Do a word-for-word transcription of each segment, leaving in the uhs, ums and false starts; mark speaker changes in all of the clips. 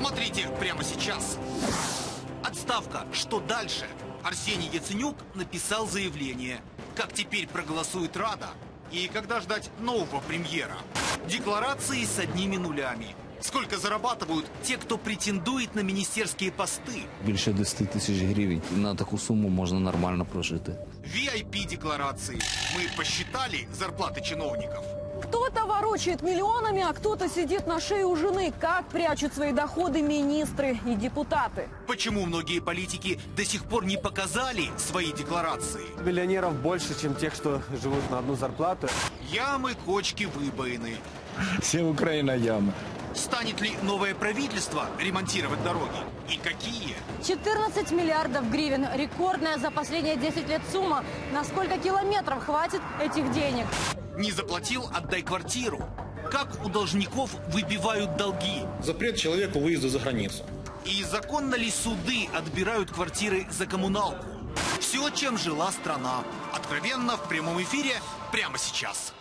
Speaker 1: Смотрите прямо сейчас. Отставка. Что дальше? Арсений Яценюк написал заявление. Как теперь проголосует Рада? И когда ждать нового премьера? Декларации с одними нулями. Сколько зарабатывают те, кто претендует на министерские посты?
Speaker 2: Більше десяти тисяч гривень. На таку суму можна нормально прожити.
Speaker 1: ви ай пи декларации. Мы посчитали зарплаты чиновников.
Speaker 3: Кто-то ворочает миллионами, а кто-то сидит на шее у жены. Как прячут свои доходы министры и депутаты?
Speaker 1: Почему многие политики до сих пор не показали свои декларации?
Speaker 4: Миллионеров больше, чем тех, кто живут на одну зарплату.
Speaker 1: Ямы, кочки, выбоины.
Speaker 2: Вся Україна яма.
Speaker 1: Станет ли новое правительство ремонтировать дороги? И какие?
Speaker 3: четырнадцать миллиардов гривен. Рекордная за последние десять лет сумма. На сколько километров хватит этих денег?
Speaker 1: Не заплатил – отдай квартиру. Как у должников выбивают долги?
Speaker 5: Запрет человеку выезда за границу.
Speaker 1: И законно ли суды отбирают квартиры за коммуналку? Все, чем жила страна. Откровенно, в прямом эфире, прямо сейчас.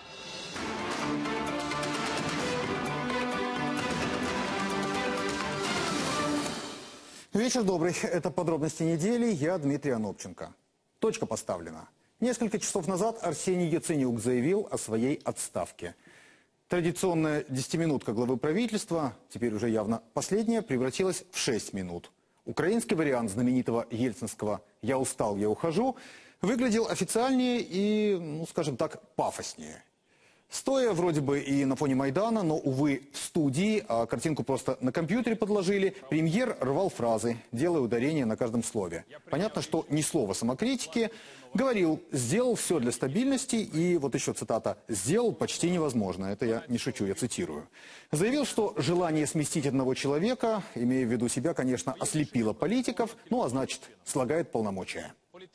Speaker 6: Вечер добрый. Это подробности недели. Я Дмитрий Анопченко. Точка поставлена. Несколько часов назад Арсений Яценюк заявил о своей отставке. Традиционная десятиминутка главы правительства, теперь уже явно последняя, превратилась в шесть минут. Украинский вариант знаменитого ельцинского «я устал, я ухожу» выглядел официальнее и, ну, скажем так, пафоснее. Стоя вроде бы и на фоне Майдана, но, увы, в студии, а картинку просто на компьютере подложили, премьер рвал фразы, делая ударение на каждом слове. Понятно, что ни слова самокритики. Говорил, сделал все для стабильности и, вот еще цитата, сделал почти невозможно. Это я не шучу, я цитирую. Заявил, что желание сместить одного человека, имея в виду себя, конечно, ослепило политиков, ну а значит, слагает полномочия.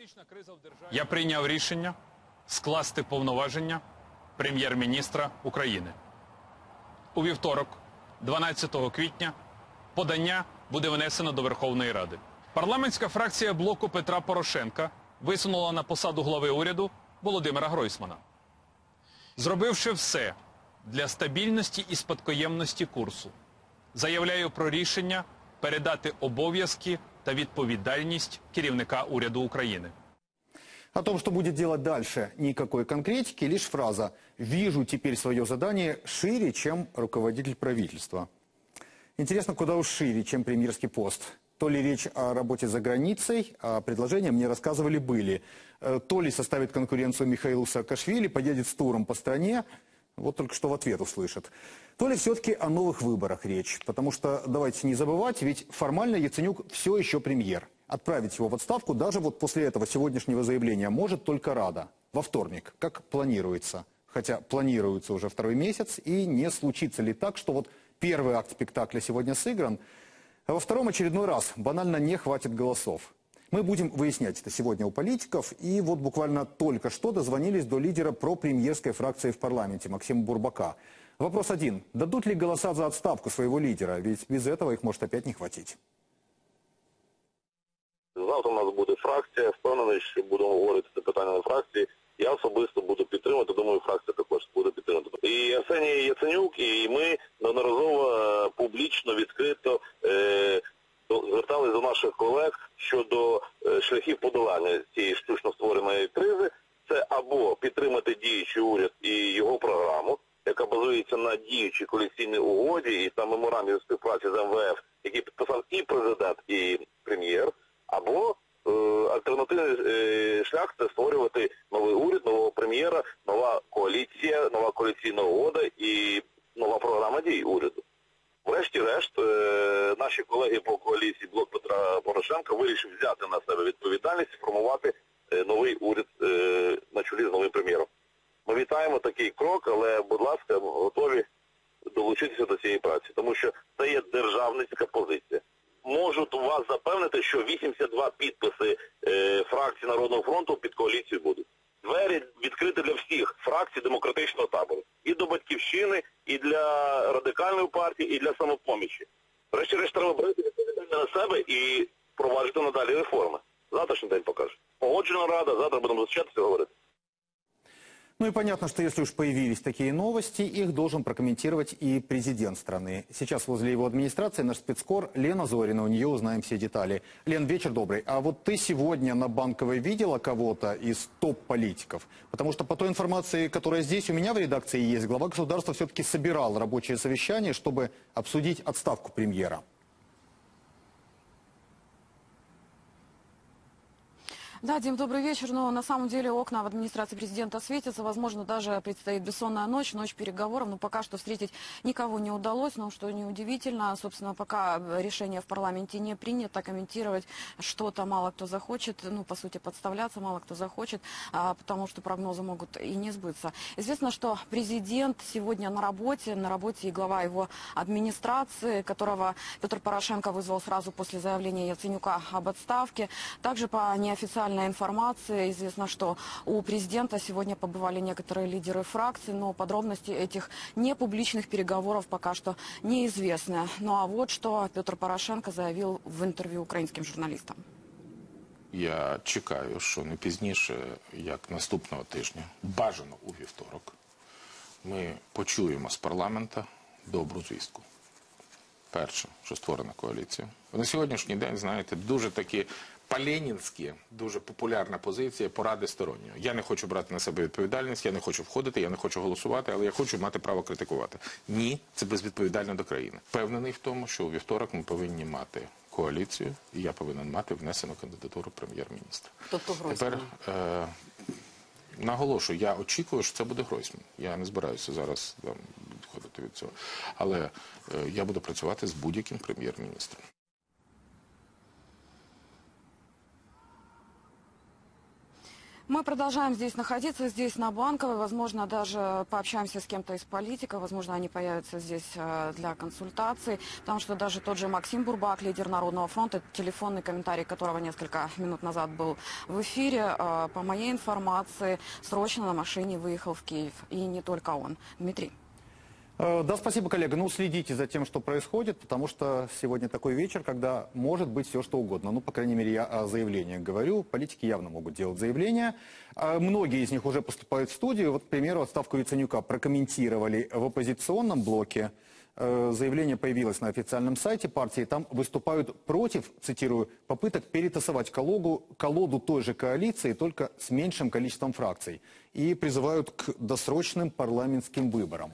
Speaker 7: Я прийняв рішення скласти повноваження прем'єр-міністра України. У вівторок, дванадцятого квітня, подання буде внесено до Верховної Ради. Парламентська фракція блоку Петра Порошенка висунула на посаду глави уряду Володимира Гройсмана. Зробивши все для стабільності і спадкоємності курсу, заявляю про рішення передати обов'язки та відповідальність керівника уряду України.
Speaker 6: О том, что будет делать дальше, никакой конкретики, лишь фраза «Вижу теперь свое задание шире, чем руководитель правительства». Интересно, куда уж шире, чем премьерский пост. То ли речь о работе за границей, а предложения мне рассказывали были. То ли составит конкуренцию Михаилу Саакашвили, поедет с туром по стране, вот только что в ответ услышит. То ли все-таки о новых выборах речь, потому что, давайте не забывать, ведь формально Яценюк все еще премьер. Отправить его в отставку даже вот после этого сегодняшнего заявления может только Рада. Во вторник, как планируется. Хотя планируется уже второй месяц, и не случится ли так, что вот первый акт спектакля сегодня сыгран, а во втором очередной раз банально не хватит голосов. Мы будем выяснять это сегодня у политиков, и вот буквально только что дозвонились до лидера пропремьерской фракции в парламенте Максима Бурбака. Вопрос один. Дадут ли голоса за отставку своего лидера? Ведь без этого их может опять не хватить.
Speaker 8: Завтра у нас буде фракція, впевнений, що будемо говорити це питання на фракції. Я особисто буду підтримувати, думаю, фракція також буде підтримувати. І Арсеній Яценюк, і ми неодноразово публічно, відкрито е, звертались до наших колег щодо е, шляхів подолання цієї штучно створеної кризи. Це або підтримати діючий уряд і його програму, яка базується на діючій коаліційній угоді і там меморандумі співпраці з ем ве еф, який підписав і президент, і прем'єр, або е, альтернативний е, шлях – це створювати новий уряд, нового прем'єра, нова коаліція, нова коаліційна угода і нова програма дій уряду. Врешті-решт, е, наші колеги по коаліції блок Петра Порошенка вирішив взяти на себе відповідальність і формувати е, новий уряд е, на чолі з новим прем'єром. Ми вітаємо такий крок, але, будь ласка, готові долучитися до цієї праці, тому що це є державницька позиція. Можу вас запевнити, що вісімдесят два підписи е, фракції Народного фронту під коаліцію будуть. Двері відкриті для всіх фракцій демократичного табору. І до Батьківщини, і для Радикальної партії, і для Самопомічі. Врешті-решт треба брати відповідальність на себе і проваджувати надалі реформи. Завтрашній день покаже. Погоджена Рада, завтра будемо зустрічатися і говорити.
Speaker 6: Ну и понятно, что если уж появились такие новости, их должен прокомментировать и президент страны. Сейчас возле его администрации наш спецкор Лена Зорина, у нее узнаем все детали. Лен, вечер добрый. А вот ты сегодня на Банковой видела кого-то из топ-политиков? Потому что по той информации, которая здесь у меня в редакции есть, глава государства все-таки собирал рабочее совещание, чтобы обсудить отставку премьера.
Speaker 3: Да, Дим, добрый вечер. Но на самом деле окна в администрации президента светятся. Возможно, даже предстоит бессонная ночь, ночь переговоров. Но пока что встретить никого не удалось. Но что неудивительно, собственно, пока решение в парламенте не принято, комментировать что-то мало кто захочет. Ну, по сути, подставляться мало кто захочет, потому что прогнозы могут и не сбыться. Известно, что президент сегодня на работе, на работе и глава его администрации, которого Петр Порошенко вызвал сразу после заявления Яценюка об отставке. Также по неофициальной информации известно, что у президента сегодня побывали некоторые лидеры фракций, но подробности этих непубличных переговоров пока что неизвестны. Ну а вот что Петр Порошенко заявил в интерв'ю українським журналістам.
Speaker 9: Я чекаю, що не пізніше, як наступного тижня, бажано у вівторок, ми почуємо з парламента добру звістку. Перше, що створена коаліція. На сьогоднішній день, знаєте, дуже такі по-ленінськи, дуже популярна позиція поради стороннього. Я не хочу брати на себе відповідальність, я не хочу входити, я не хочу голосувати, але я хочу мати право критикувати. Ні, це безвідповідально до країни. Впевнений в тому, що у вівторок ми повинні мати коаліцію, і я повинен мати внесену кандидатуру прем'єр-міністра.
Speaker 3: Тобто Гройсман?
Speaker 9: Тепер е, наголошую, я очікую, що це буде Гройсман. Я не збираюся зараз там, відходити від цього. Але е, я буду працювати з будь-яким прем'єр-міністром.
Speaker 3: Мы продолжаем здесь находиться, здесь на Банковой. Возможно, даже пообщаемся с кем-то из политиков. Возможно, они появятся здесь для консультаций. Потому что даже тот же Максим Бурбак, лидер Народного фронта, телефонный комментарий которого несколько минут назад был в эфире, по моей информации, срочно на машине выехал в Киев. И не только он. Дмитрий.
Speaker 6: Да, спасибо, коллега. Ну, следите за тем, что происходит, потому что сегодня такой вечер, когда может быть все, что угодно. Ну, по крайней мере, я о заявлениях говорю. Политики явно могут делать заявления. Многие из них уже поступают в студию. Вот, к примеру, отставку Яценюка прокомментировали в оппозиционном блоке. Заявление появилось на официальном сайте партии. Там выступают против, цитирую, попыток перетасовать колоду, колоду той же коалиции, только с меньшим количеством фракций. И призывают к досрочным парламентским выборам.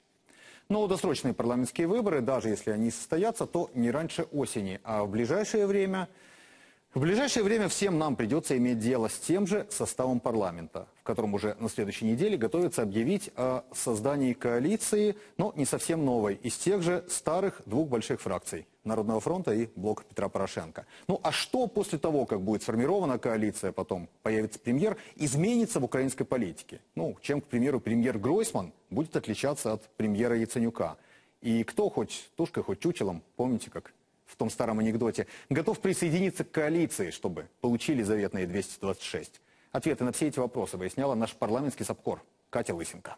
Speaker 6: Но досрочные парламентские выборы, даже если они состоятся, то не раньше осени. А в ближайшее время, в ближайшее время всем нам придется иметь дело с тем же составом парламента, в котором уже на следующей неделе готовится объявить о создании коалиции, но не совсем новой, из тех же старых двух больших фракций – Народного фронта и Блока Петра Порошенко. Ну а что после того, как будет сформирована коалиция, потом появится премьер, изменится в украинской политике? Ну, чем, к примеру, премьер Гройсман будет отличаться от премьера Яценюка? И кто, хоть тушкой, хоть чучелом, помните, как в том старом анекдоте, готов присоединиться к коалиции, чтобы получили заветные двести двадцать шесть? Ответы на все эти вопросы выясняла наш парламентский САПКОР Катя Лысенко.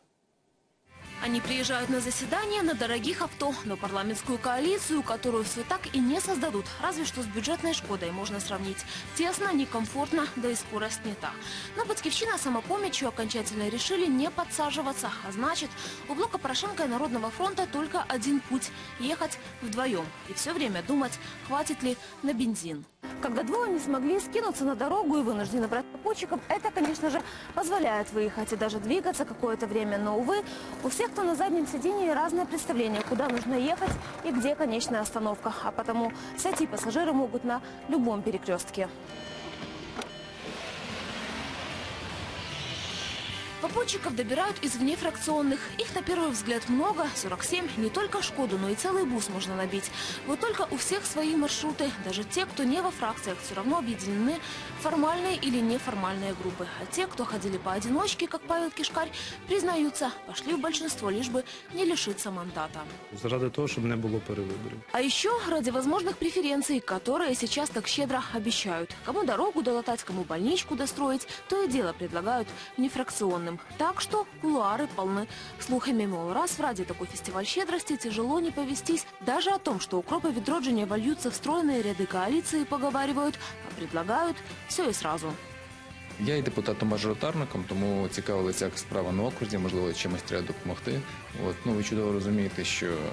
Speaker 10: Они приезжают на заседание на дорогих авто, но парламентскую коалицию, которую все так и не создадут, разве что с бюджетной «Шкодой» можно сравнить. Тесно, некомфортно, да и скорость не та. Но батьківщина самопомощью окончательно решили не подсаживаться, а значит, у Блока Порошенко и Народного фронта только один путь – ехать вдвоем. И все время думать, хватит ли на бензин.
Speaker 11: Когда двое не смогли скинуться на дорогу и вынуждены брать попутчиков, это, конечно же, позволяет выехать и даже двигаться какое-то время. Но, увы, у всех, кто на заднем сидении, разное представление, куда нужно ехать и где конечная остановка. А потому сойти пассажиры могут на любом перекрестке.
Speaker 10: Попутчиков добирают из внефракционных. Их на первый взгляд много, сорок семь. Не только «Шкоду», но и целый бус можно набить. Вот только у всех свои маршруты. Даже те, кто не во фракциях, все равно объединены в формальные или неформальные группы. А те, кто ходили поодиночке, как Павел Кишкарь, признаются, пошли в большинство, лишь бы не лишиться мандата.
Speaker 12: Заради того, чтобы не было перевыборов.
Speaker 10: А еще ради возможных преференций, которые сейчас так щедро обещают. Кому дорогу долатать, кому больничку достроить, то и дело предлагают внефракционным. Так что кулуары полны слухами, мол, раз в Раде такой фестиваль щедрости, тяжело не повестись. Даже о том, что укропы відродження вольются в стройные ряды коалиции, поговаривают, а предлагают все и сразу.
Speaker 13: Я є депутатом-мажоритарником, тому цікавилася, як справа на окрузі, можливо, чимось треба допомогти. От, ну, ви чудово розумієте, що е,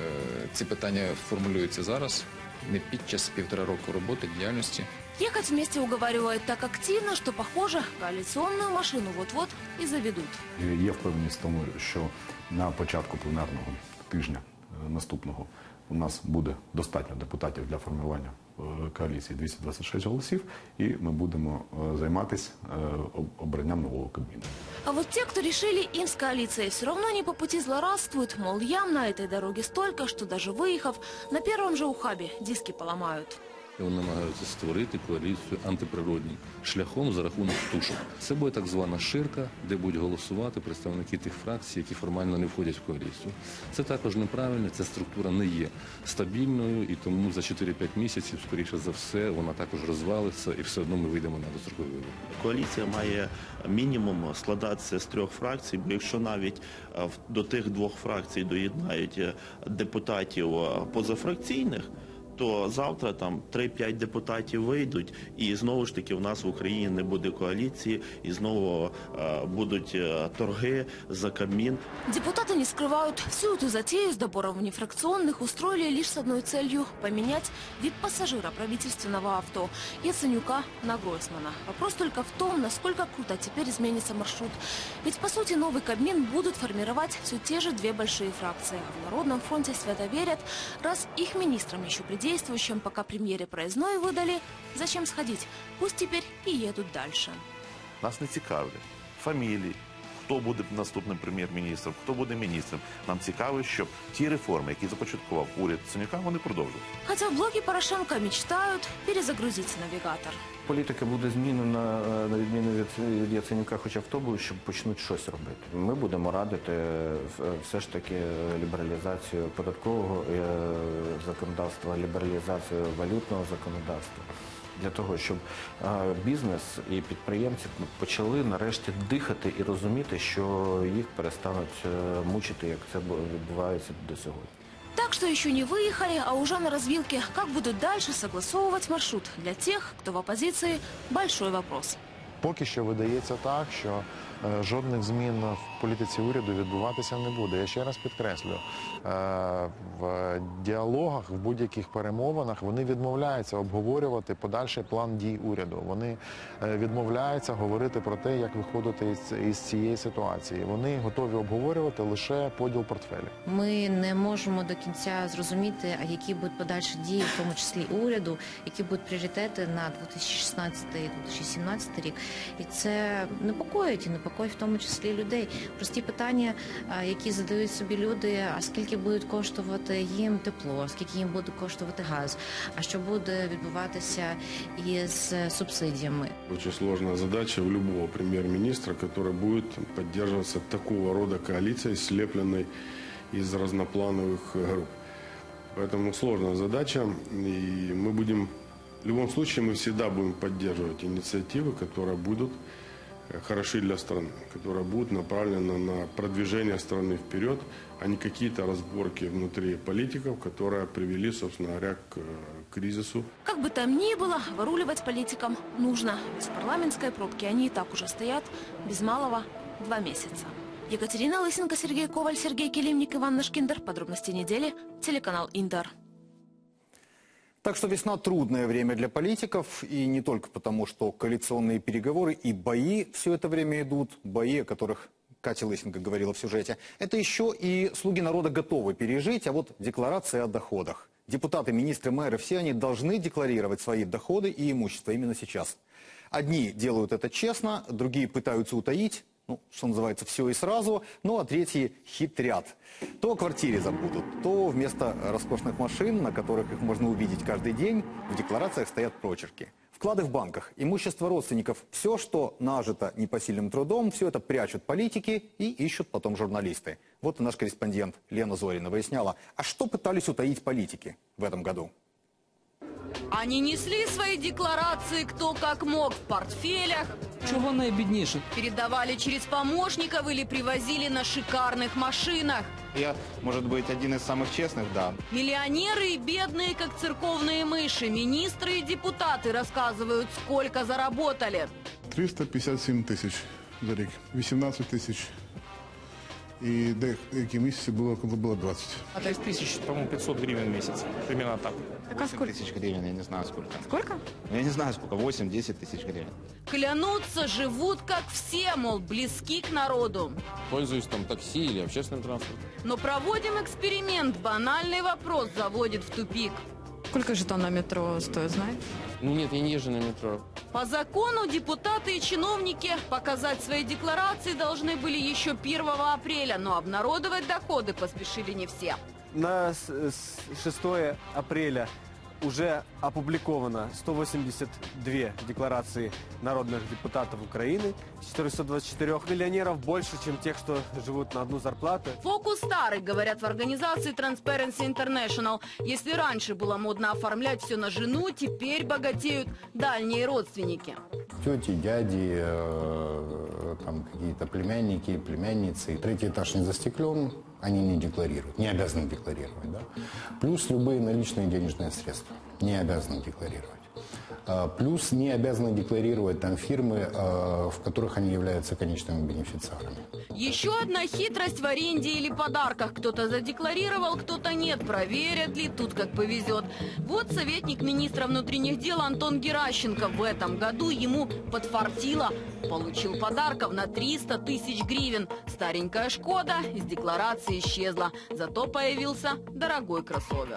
Speaker 13: ці питання формулюються зараз, не під час півтора року роботи, діяльності.
Speaker 10: Ехать вместе уговаривают так активно, что, похоже, коалиционную машину вот-вот и заведут.
Speaker 14: Є впевненість в тому, що на початку пленарного тижня наступного у нас буде достатньо депутатів для формування коаліції двісті двадцять шість голосів, і ми будемо займатися обранням нового Кабміну.
Speaker 10: А вот те, кто решили им с коалицией все равно не по пути, злорадствуют, мол, ям на этой дороге столько, что даже выехав, на первом же ухабе диски поломают.
Speaker 15: Вони намагаються створити коаліцію антиприродній шляхом за рахунок тушок. Це буде так звана ширка, де будуть голосувати представники тих фракцій, які формально не входять в коаліцію. Це також неправильно, ця структура не є стабільною, і тому за чотири-п'ять місяців, скоріше за все, вона також розвалиться, і все одно ми вийдемо на дострокові вибори.
Speaker 16: Коаліція має мінімум складатися з трьох фракцій, бо якщо навіть до тих двох фракцій доєднають депутатів позафракційних, то завтра там три-п'ять депутатів вийдуть, і знову ж таки в нас в Україні не буде коаліції, і знову э, будут э, торги за Кабмин.
Speaker 10: Депутаты не скрывают, всю эту затею с добором внефракционных устроили лишь с одной целью – поменять вид пассажира правительственного авто Яценюка на Гройсмана. Вопрос только в том, насколько круто теперь изменится маршрут. Ведь, по сути, новый Кабмин будут формировать все те же две большие фракции. В Народном фронте свято верят, раз их министрам еще при действующем, пока премьере проездной выдали, зачем сходить? Пусть теперь и едут дальше.
Speaker 17: Нас не цікавлять фамілії, хто буде наступним прем'єр-міністром, хто буде міністром. Нам цікаво, щоб ті реформи, які започаткував уряд Яценюка, вони продовжують.
Speaker 10: Хотя в блоке Порошенко мечтают перезагрузить навигатор.
Speaker 4: Політика буде змінена, на відміну від Яценюка, хоча в тому, щоб почнуть щось робити. Ми будемо радити все ж таки лібералізацію податкового законодавства, лібералізацію валютного законодавства. Для того, щоб бізнес і підприємці почали нарешті дихати і розуміти, що їх перестануть мучити, як це відбувається до сьогодні.
Speaker 10: Так что еще не выехали, а уже на развилке. Как будут дальше согласовывать маршрут? Для тех, кто в оппозиции, большой вопрос.
Speaker 18: Поки що видається так, що е, жодних змін в політиці уряду відбуватися не буде. Я ще раз підкреслю, е, в діалогах, в будь-яких перемовинах вони відмовляються обговорювати подальший план дій уряду. Вони е, відмовляються говорити про те, як виходити із, із цієї ситуації. Вони готові обговорювати лише поділ портфелів.
Speaker 19: Ми не можемо до кінця зрозуміти, а які будуть подальші дії, в тому числі уряду, які будуть пріоритети на дві тисячі шістнадцятий - дві тисячі сімнадцятий рік. І це непокоїть, і непокоїть в тому числі людей. Прості питання, які задають собі люди, а скільки буде коштувати їм тепло, скільки їм буде коштувати газ, а що буде відбуватися із субсидіями.
Speaker 20: Очень сложная задача у любого премьер-министра, который будет поддерживаться такого рода коалицией, слепленной из разноплановых групп. Поэтому сложная задача, и мы будем... В любом случае, мы всегда будем поддерживать инициативы, которые будут хороши для страны, которые будут направлены на продвижение страны вперед, а не какие-то разборки внутри политиков, которые привели, собственно говоря, к кризису.
Speaker 10: Как бы там ни было, выруливать политикам нужно. Без парламентской пробки они и так уже стоят без малого два месяца. Екатерина Лысенко, Сергей Коваль, Сергей Келимник, Иван Нашкиндер. Подробности недели. Телеканал Интер.
Speaker 6: Так что весна трудное время для политиков, и не только потому, что коалиционные переговоры и бои все это время идут, бои, о которых Катя Лысенко говорила в сюжете. Это еще и слуги народа готовы пережить, а вот декларации о доходах. Депутаты, министры, мэры, все они должны декларировать свои доходы и имущество именно сейчас. Одни делают это честно, другие пытаются утаить. Ну, что называется, все и сразу, ну а третьи хитрят. То о квартире забудут, то вместо роскошных машин, на которых их можно увидеть каждый день, в декларациях стоят прочерки. Вклады в банках, имущество родственников, все, что нажито непосильным трудом, все это прячут политики и ищут потом журналисты. Вот и наш корреспондент Лена Зорина выясняла, а что пытались утаить политики в этом году?
Speaker 21: Они несли свои декларации кто как мог в портфелях.
Speaker 2: Чего найбеднейше?
Speaker 21: Передавали через помощников или привозили на шикарных машинах.
Speaker 22: Я, может быть, один из самых честных, да.
Speaker 21: Миллионеры и бедные, как церковные мыши. Министры и депутаты рассказывают, сколько заработали.
Speaker 1: триста п'ятдесят сім тисяч за рік, вісімнадцять тисяч. И деякі місяці було, коли було двадцать.
Speaker 5: А то есть тысяч, по-моему, пятьсот гривен в месяц. Примерно так.
Speaker 22: восемь тысяч гривен, я не знаю сколько.
Speaker 3: Сколько?
Speaker 22: Я не знаю сколько, восемь-десять тысяч гривен.
Speaker 21: Клянутся, живут как все, мол, близки к народу.
Speaker 23: Пользуюсь там такси или общественным транспортом.
Speaker 21: Но проводим эксперимент. Банальный вопрос заводит в тупик.
Speaker 3: Сколько жетон на метро стоит, знаете?
Speaker 23: Ну нет, я не езжу на метро.
Speaker 21: По закону депутаты и чиновники показать свои декларации должны были еще первого апреля, но обнародовать доходы поспешили не все.
Speaker 24: На шестое апреля уже опубликовано сто восемьдесят две декларации народных депутатов Украины. четыреста двадцать четыре миллионеров больше, чем тех, что живут на одну зарплату.
Speaker 21: Фокус старый, говорят в организации Transparency International. Если раньше было модно оформлять все на жену, теперь богатеют дальние родственники.
Speaker 25: Тети, дяди, э, там какие-то племянники, племянницы. Третий этаж не застеклен, они не декларируют, не обязаны декларировать. Да? Плюс любые наличные денежные средства не обязаны декларировать. Плюс не обязаны декларировать там фирмы, в которых они являются конечными бенефициарами.
Speaker 21: Еще одна хитрость в аренде или подарках. Кто-то задекларировал, кто-то нет. Проверят ли, тут как повезет. Вот советник министра внутренних дел Антон Геращенко. В этом году ему подфартило. Получил подарков на триста тысяч гривен. Старенькая «Шкода» из декларации исчезла. Зато появился дорогой кроссовер.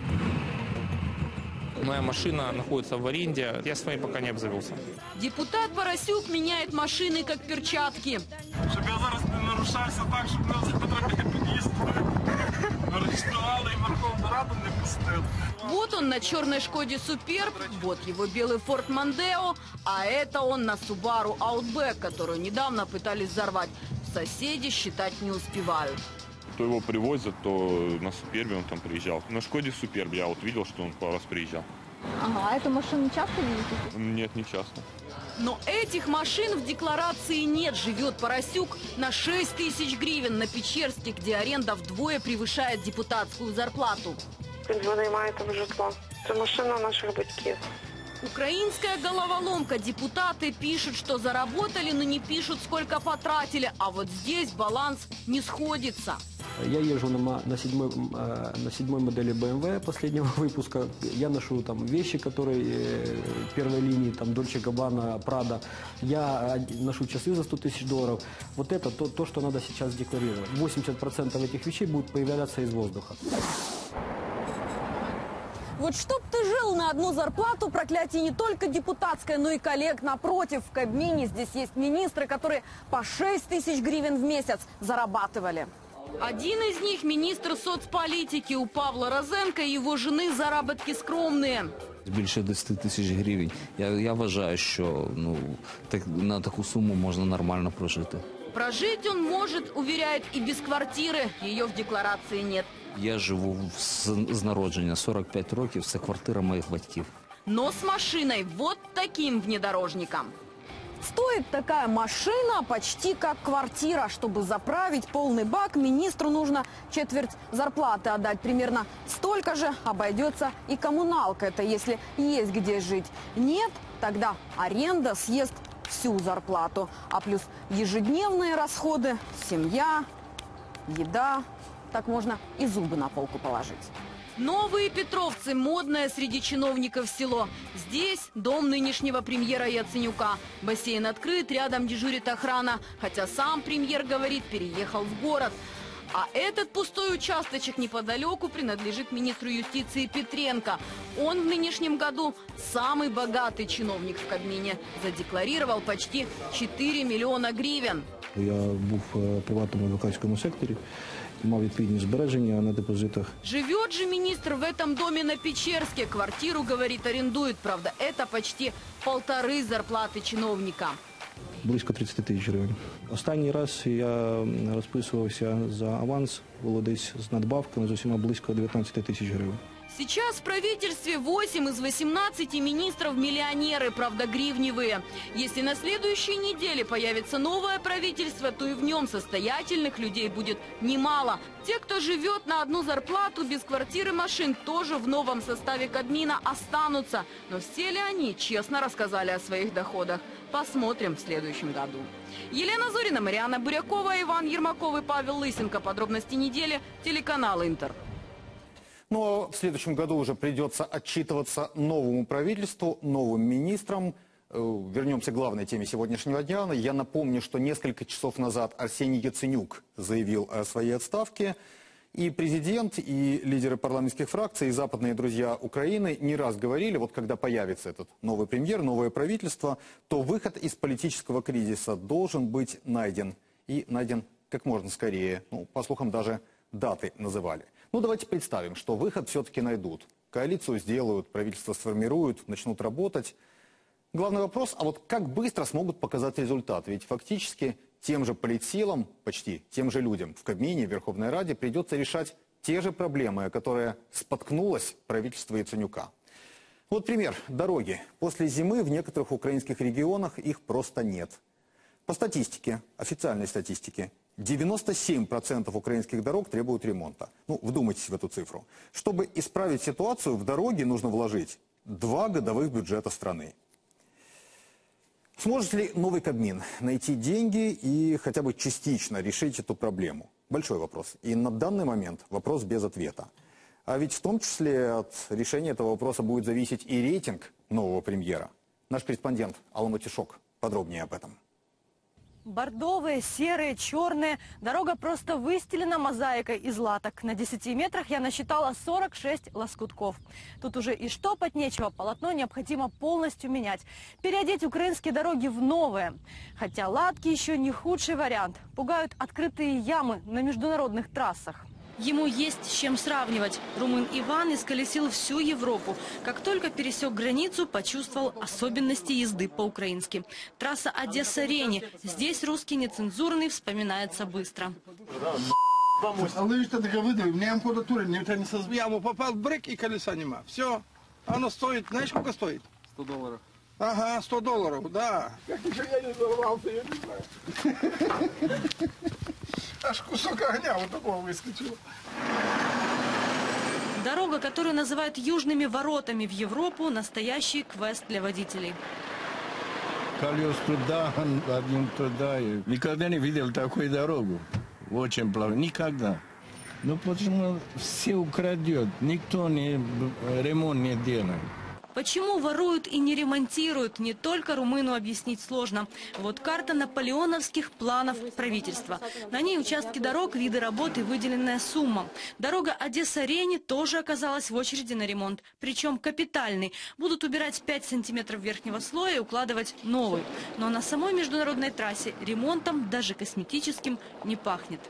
Speaker 5: Моя машина находится в аренде, я с вами пока не обзавелся.
Speaker 21: Депутат Поросюк меняет машины как перчатки.
Speaker 26: Щоб я зараз не нарушався так, щоб нас потрапили під'їзд. Арештували і Верховну Раду не пустили.
Speaker 21: Вот он на черной «Шкоде Суперб», вот его белый «Форд Мондео», а это он на Subaru Outback, которую недавно пытались взорвать. Соседи считать не успевают.
Speaker 27: То его привозят, то на Супербе он там приезжал. На Шкоде Суперб я вот видел, что он пару раз приезжал.
Speaker 11: Ага, а эту машину часто видите?
Speaker 27: Нет, не часто.
Speaker 21: Но этих машин в декларации нет. Живет Поросюк на шесть тысяч гривен на Печерске, где аренда вдвое превышает депутатскую зарплату.
Speaker 28: Ви наймаєте житло. Це машина наших батьків.
Speaker 21: Украинская головоломка. Депутаты пишут, что заработали, но не пишут, сколько потратили. А вот здесь баланс не сходится.
Speaker 24: Я езжу на, на, седьмой, на седьмой модели бэ эм вэ последнего выпуска. Я ношу там вещи, которые э, первой линии, там Dolce Gabbana, Prada. Я ношу часы за сто тысяч долларов. Вот это то, то, что надо сейчас декларировать. восемьдесят процентов этих вещей будут появляться из воздуха.
Speaker 29: Вот чтоб ты жил на одну зарплату, проклятие не только депутатское, но и коллег напротив. В Кабмине здесь есть министры, которые по шесть тысяч гривен в месяц зарабатывали.
Speaker 21: Один из них – министр соцполитики. У Павла Розенко и его жены заработки скромные.
Speaker 2: Більше десять тисяч гривень. Я, я вважаю, що ну, так, на таку суму можна нормально прожити.
Speaker 21: Прожить он может, уверяет, и без квартиры. Ее в декларации нет.
Speaker 2: Я живу з, з народження, сорок п'ять років, це квартира моїх батьків.
Speaker 21: Но с машиной вот таким внедорожником.
Speaker 29: Стоит такая машина почти как квартира. Чтобы заправить полный бак, министру нужно четверть зарплаты отдать. Примерно столько же обойдется и коммуналка. Это если есть где жить. Нет, тогда аренда съест всю зарплату. А плюс ежедневные расходы, семья, еда. Так можно и зубы на полку положить.
Speaker 21: Новые петровцы – модное среди чиновников село. Здесь дом нынешнего премьера Яценюка. Бассейн открыт, рядом дежурит охрана. Хотя сам премьер, говорит, переехал в город. А этот пустой участочек неподалеку принадлежит министру юстиции Петренко. Он в нынешнем году самый богатый чиновник в Кабмине. Задекларировал почти четыре миллиона гривен.
Speaker 12: Я був в приватному адвокатському секторі, мав відповідні збереження на депозитах.
Speaker 21: Живет же министр в этом доме на Печерске. Квартиру, говорит, арендует. Правда, это почти полторы зарплаты чиновника.
Speaker 12: Близько тридцять тисяч гривень. Останній раз я розписувався за аванс, було десь з надбавками, з усіма близько дев'ятнадцять тисяч гривень.
Speaker 21: Сейчас в правительстве восемь из восемнадцати министров миллионеры, правда гривневые. Если на следующей неделе появится новое правительство, то и в нем состоятельных людей будет немало. Те, кто живет на одну зарплату, без квартиры, машин, тоже в новом составе Кабмина останутся. Но все ли они честно рассказали о своих доходах? Посмотрим в следующем году. Елена Зорина, Марианна Бурякова, Иван Ермаков и Павел Лысенко. Подробности недели. Телеканал Интер.
Speaker 6: Но в следующем году уже придется отчитываться новому правительству, новым министрам. Вернемся к главной теме сегодняшнего дня. Я напомню, что несколько часов назад Арсений Яценюк заявил о своей отставке. И президент, и лидеры парламентских фракций, и западные друзья Украины не раз говорили, вот когда появится этот новый премьер, новое правительство, то выход из политического кризиса должен быть найден. И найден как можно скорее. Ну, по слухам, даже даты называли. Ну, давайте представим, что выход все-таки найдут. Коалицию сделают, правительство сформируют, начнут работать. Главный вопрос, а вот как быстро смогут показать результат? Ведь фактически тем же политсилам, почти тем же людям в Кабмине, в Верховной Раде придется решать те же проблемы, о которые споткнулось правительство Яценюка. Вот пример. Дороги. После зимы в некоторых украинских регионах их просто нет. По статистике, официальной статистике, девяносто семь процентов украинских дорог требуют ремонта. Ну, вдумайтесь в эту цифру. Чтобы исправить ситуацию, в дороги нужно вложить два годовых бюджета страны. Сможет ли новый Кабмин найти деньги и хотя бы частично решить эту проблему? Большой вопрос. И на данный момент вопрос без ответа. А ведь в том числе от решения этого вопроса будет зависеть и рейтинг нового премьера. Наш корреспондент Алла Матюшок подробнее об этом.
Speaker 11: Бордовые, серые, черные. Дорога просто выстелена мозаикой из латок. На десяти метрах я насчитала сорок шесть лоскутков. Тут уже и штопать нечего, полотно необходимо полностью менять. Переодеть украинские дороги в новые. Хотя латки еще не худший вариант. Пугают открытые ямы на международных трассах.
Speaker 4: Ему есть с чем сравнивать. Румын Иван исколесил всю Европу. Как только пересек границу, почувствовал особенности езды по-украински. Трасса Одесса-Рени. Здесь русский нецензурный вспоминается быстро.
Speaker 26: Але ж таке видав, не ампулатури, не в в яму попал, брик и колеса нема. Все. Оно стоит, знаешь, сколько стоит?
Speaker 23: сто долларов.
Speaker 26: Ага, сто долларов, да. Как еще я не взорвался, я не знаю. Аж кусок огня вот такого выскочил.
Speaker 4: Дорога, которую называют южными воротами в Европу, настоящий квест для водителей.
Speaker 7: Колес туда, один туда. Никогда не видел такую дорогу. Очень плохо. Никогда. Ну почему все украдет? Никто не ремонт не делает.
Speaker 4: Почему воруют и не ремонтируют, не только румыну объяснить сложно. Вот карта наполеоновских планов правительства. На ней участки дорог, виды работы, выделенная сумма. Дорога Одесса-Рени тоже оказалась в очереди на ремонт. Причем капитальный. Будут убирать пять сантиметров верхнего слоя и укладывать новый. Но на самой международной трассе ремонтом, даже косметическим, не пахнет.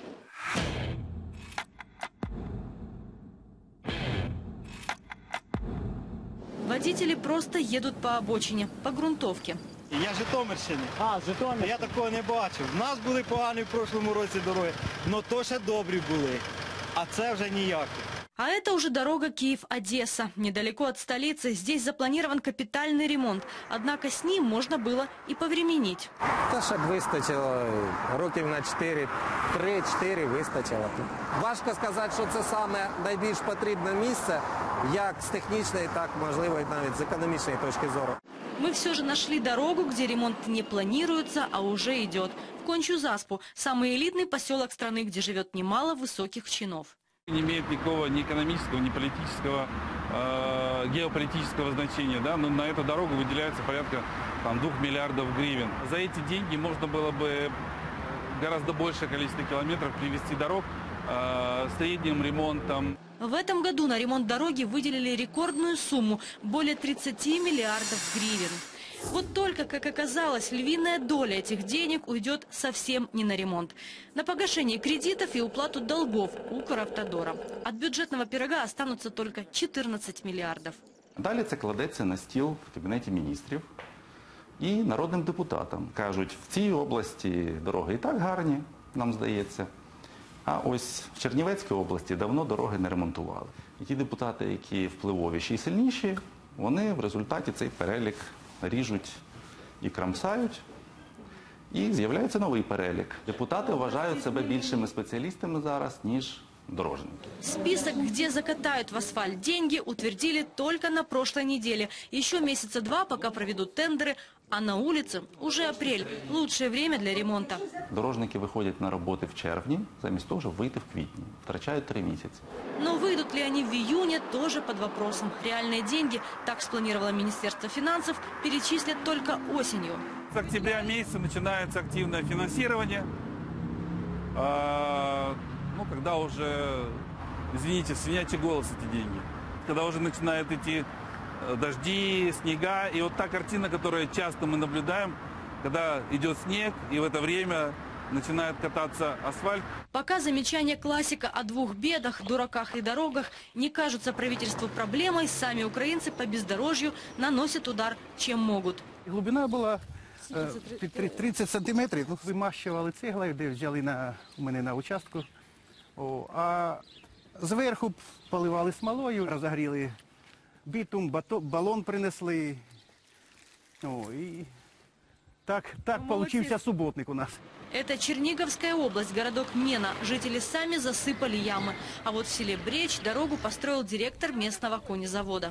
Speaker 4: Водители просто едут по обочине, по грунтовке.
Speaker 8: Я з Житомирщини. А, з Житомирщини. Я такого не бачив. У нас були погані в прошлому році дороги, але то ще добрі були, а це вже ніякі.
Speaker 4: А это уже дорога Киев-Одесса. Недалеко от столицы. Здесь запланирован капитальный ремонт. Однако с ним можно было и повременить.
Speaker 9: Та щоб вистачило років на чотири, три-чотири вистачило. Важко сказати, що це саме найбільш потрібне місце, як з технічної, так можливо і навіть з економічної точки зору.
Speaker 4: Мы все же нашли дорогу, где ремонт не планируется, а уже идет. В Кончу-Заспу, самый элитный поселок страны, где живет немало высоких чинов.
Speaker 13: Не имеет никакого ни экономического, ни политического, э, геополитического значения, да, но на эту дорогу выделяется порядка там, двух миллиардов гривен. За эти деньги можно было бы гораздо большее количество километров привести дорог э, средним ремонтом.
Speaker 4: В этом году на ремонт дороги выделили рекордную сумму – более тридцати миллиардов гривен. Вот только, как оказалось, львиная доля этих денег уйдет совсем не на ремонт. На погашение кредитов и уплату долгов Укравтодора. От бюджетного пирога останутся только четырнадцать миллиардов.
Speaker 14: Далі це кладеться на стіл в Кабінеті міністрів і народним депутатам. Кажуть, в цій області дороги і так гарні, нам здається. А ось в Чернівецькій області давно дороги не ремонтували. І ті депутати, які впливовіші і сильніші, вони в результаті цей перелік ріжуть і крамсають, і з'являється новий перелік. Депутати вважають себе більшими спеціалістами зараз, ніж дорожники.
Speaker 4: Список, где закатают в асфальт деньги, утвердили только на прошлой неделе. Еще месяца два, пока проведут тендеры, а на улице уже апрель. Лучшее время для ремонта.
Speaker 14: Дорожники виходять на роботи в червні, замість того, щоб вийти в квітні. Втрачають три місяці.
Speaker 4: Но выйдут ли они в июне, тоже под вопросом. Реальные деньги, так спланировало Министерство финансов, перечислят только осенью.
Speaker 13: С октября месяца начинается активное финансирование. А, ну, когда уже, извините, свинячий голос эти деньги. Когда уже начинают идти дожди, снега. И вот та картина, которую часто мы наблюдаем, когда идет снег, и в это время начинает кататься асфальт.
Speaker 4: Пока замечания классика о двух бедах, дураках и дорогах не кажутся правительству проблемой, сами украинцы по бездорожью наносят удар, чем могут.
Speaker 26: Глибина була е, тридцять сантиметрів. Вимащували цеглою, де взяли на, у мене на участку. О, а зверху поливали смолою, розогріли бітум, бато, балон принесли. О, і так, так получився суботник у нас.
Speaker 4: Это Черниговская область, городок Мена. Жители сами засыпали ямы. А вот в селе Бречь дорогу построил директор местного конезавода.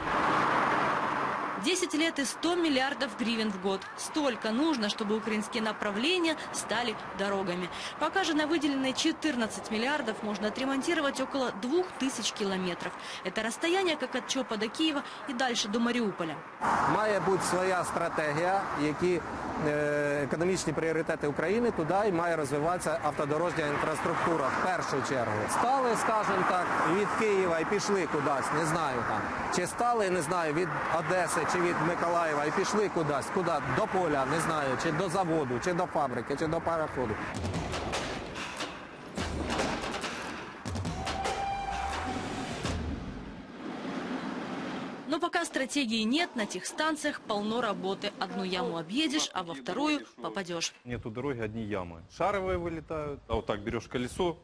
Speaker 4: десять лет и сто миллиардов гривен в год. Столько нужно, чтобы украинские направления стали дорогами. Пока же на выделенные четырнадцать миллиардов можно отремонтировать около двух тысяч километров. Это расстояние как от Чопа до Киева и дальше до Маріуполя.
Speaker 9: Має бути своя стратегія, які е, економічні пріоритети України, туди і має розвиватися автодорожня інфраструктура в першу чергу. Стали, скажімо так, від Києва і пішли кудись, не знаю там. Чи стали, не знаю, від Одеси, чи від Миколаєва і пішли кудись, куди, до поля, не знаю, чи до заводу, чи до фабрики, чи до пароходу.
Speaker 4: Но пока стратегии нет, на тех станциях полно работы. Одну яму объедешь, а во вторую попадешь.
Speaker 27: Нету дороги, одни ямы. Шаровые вылетают, а вот так берешь колесо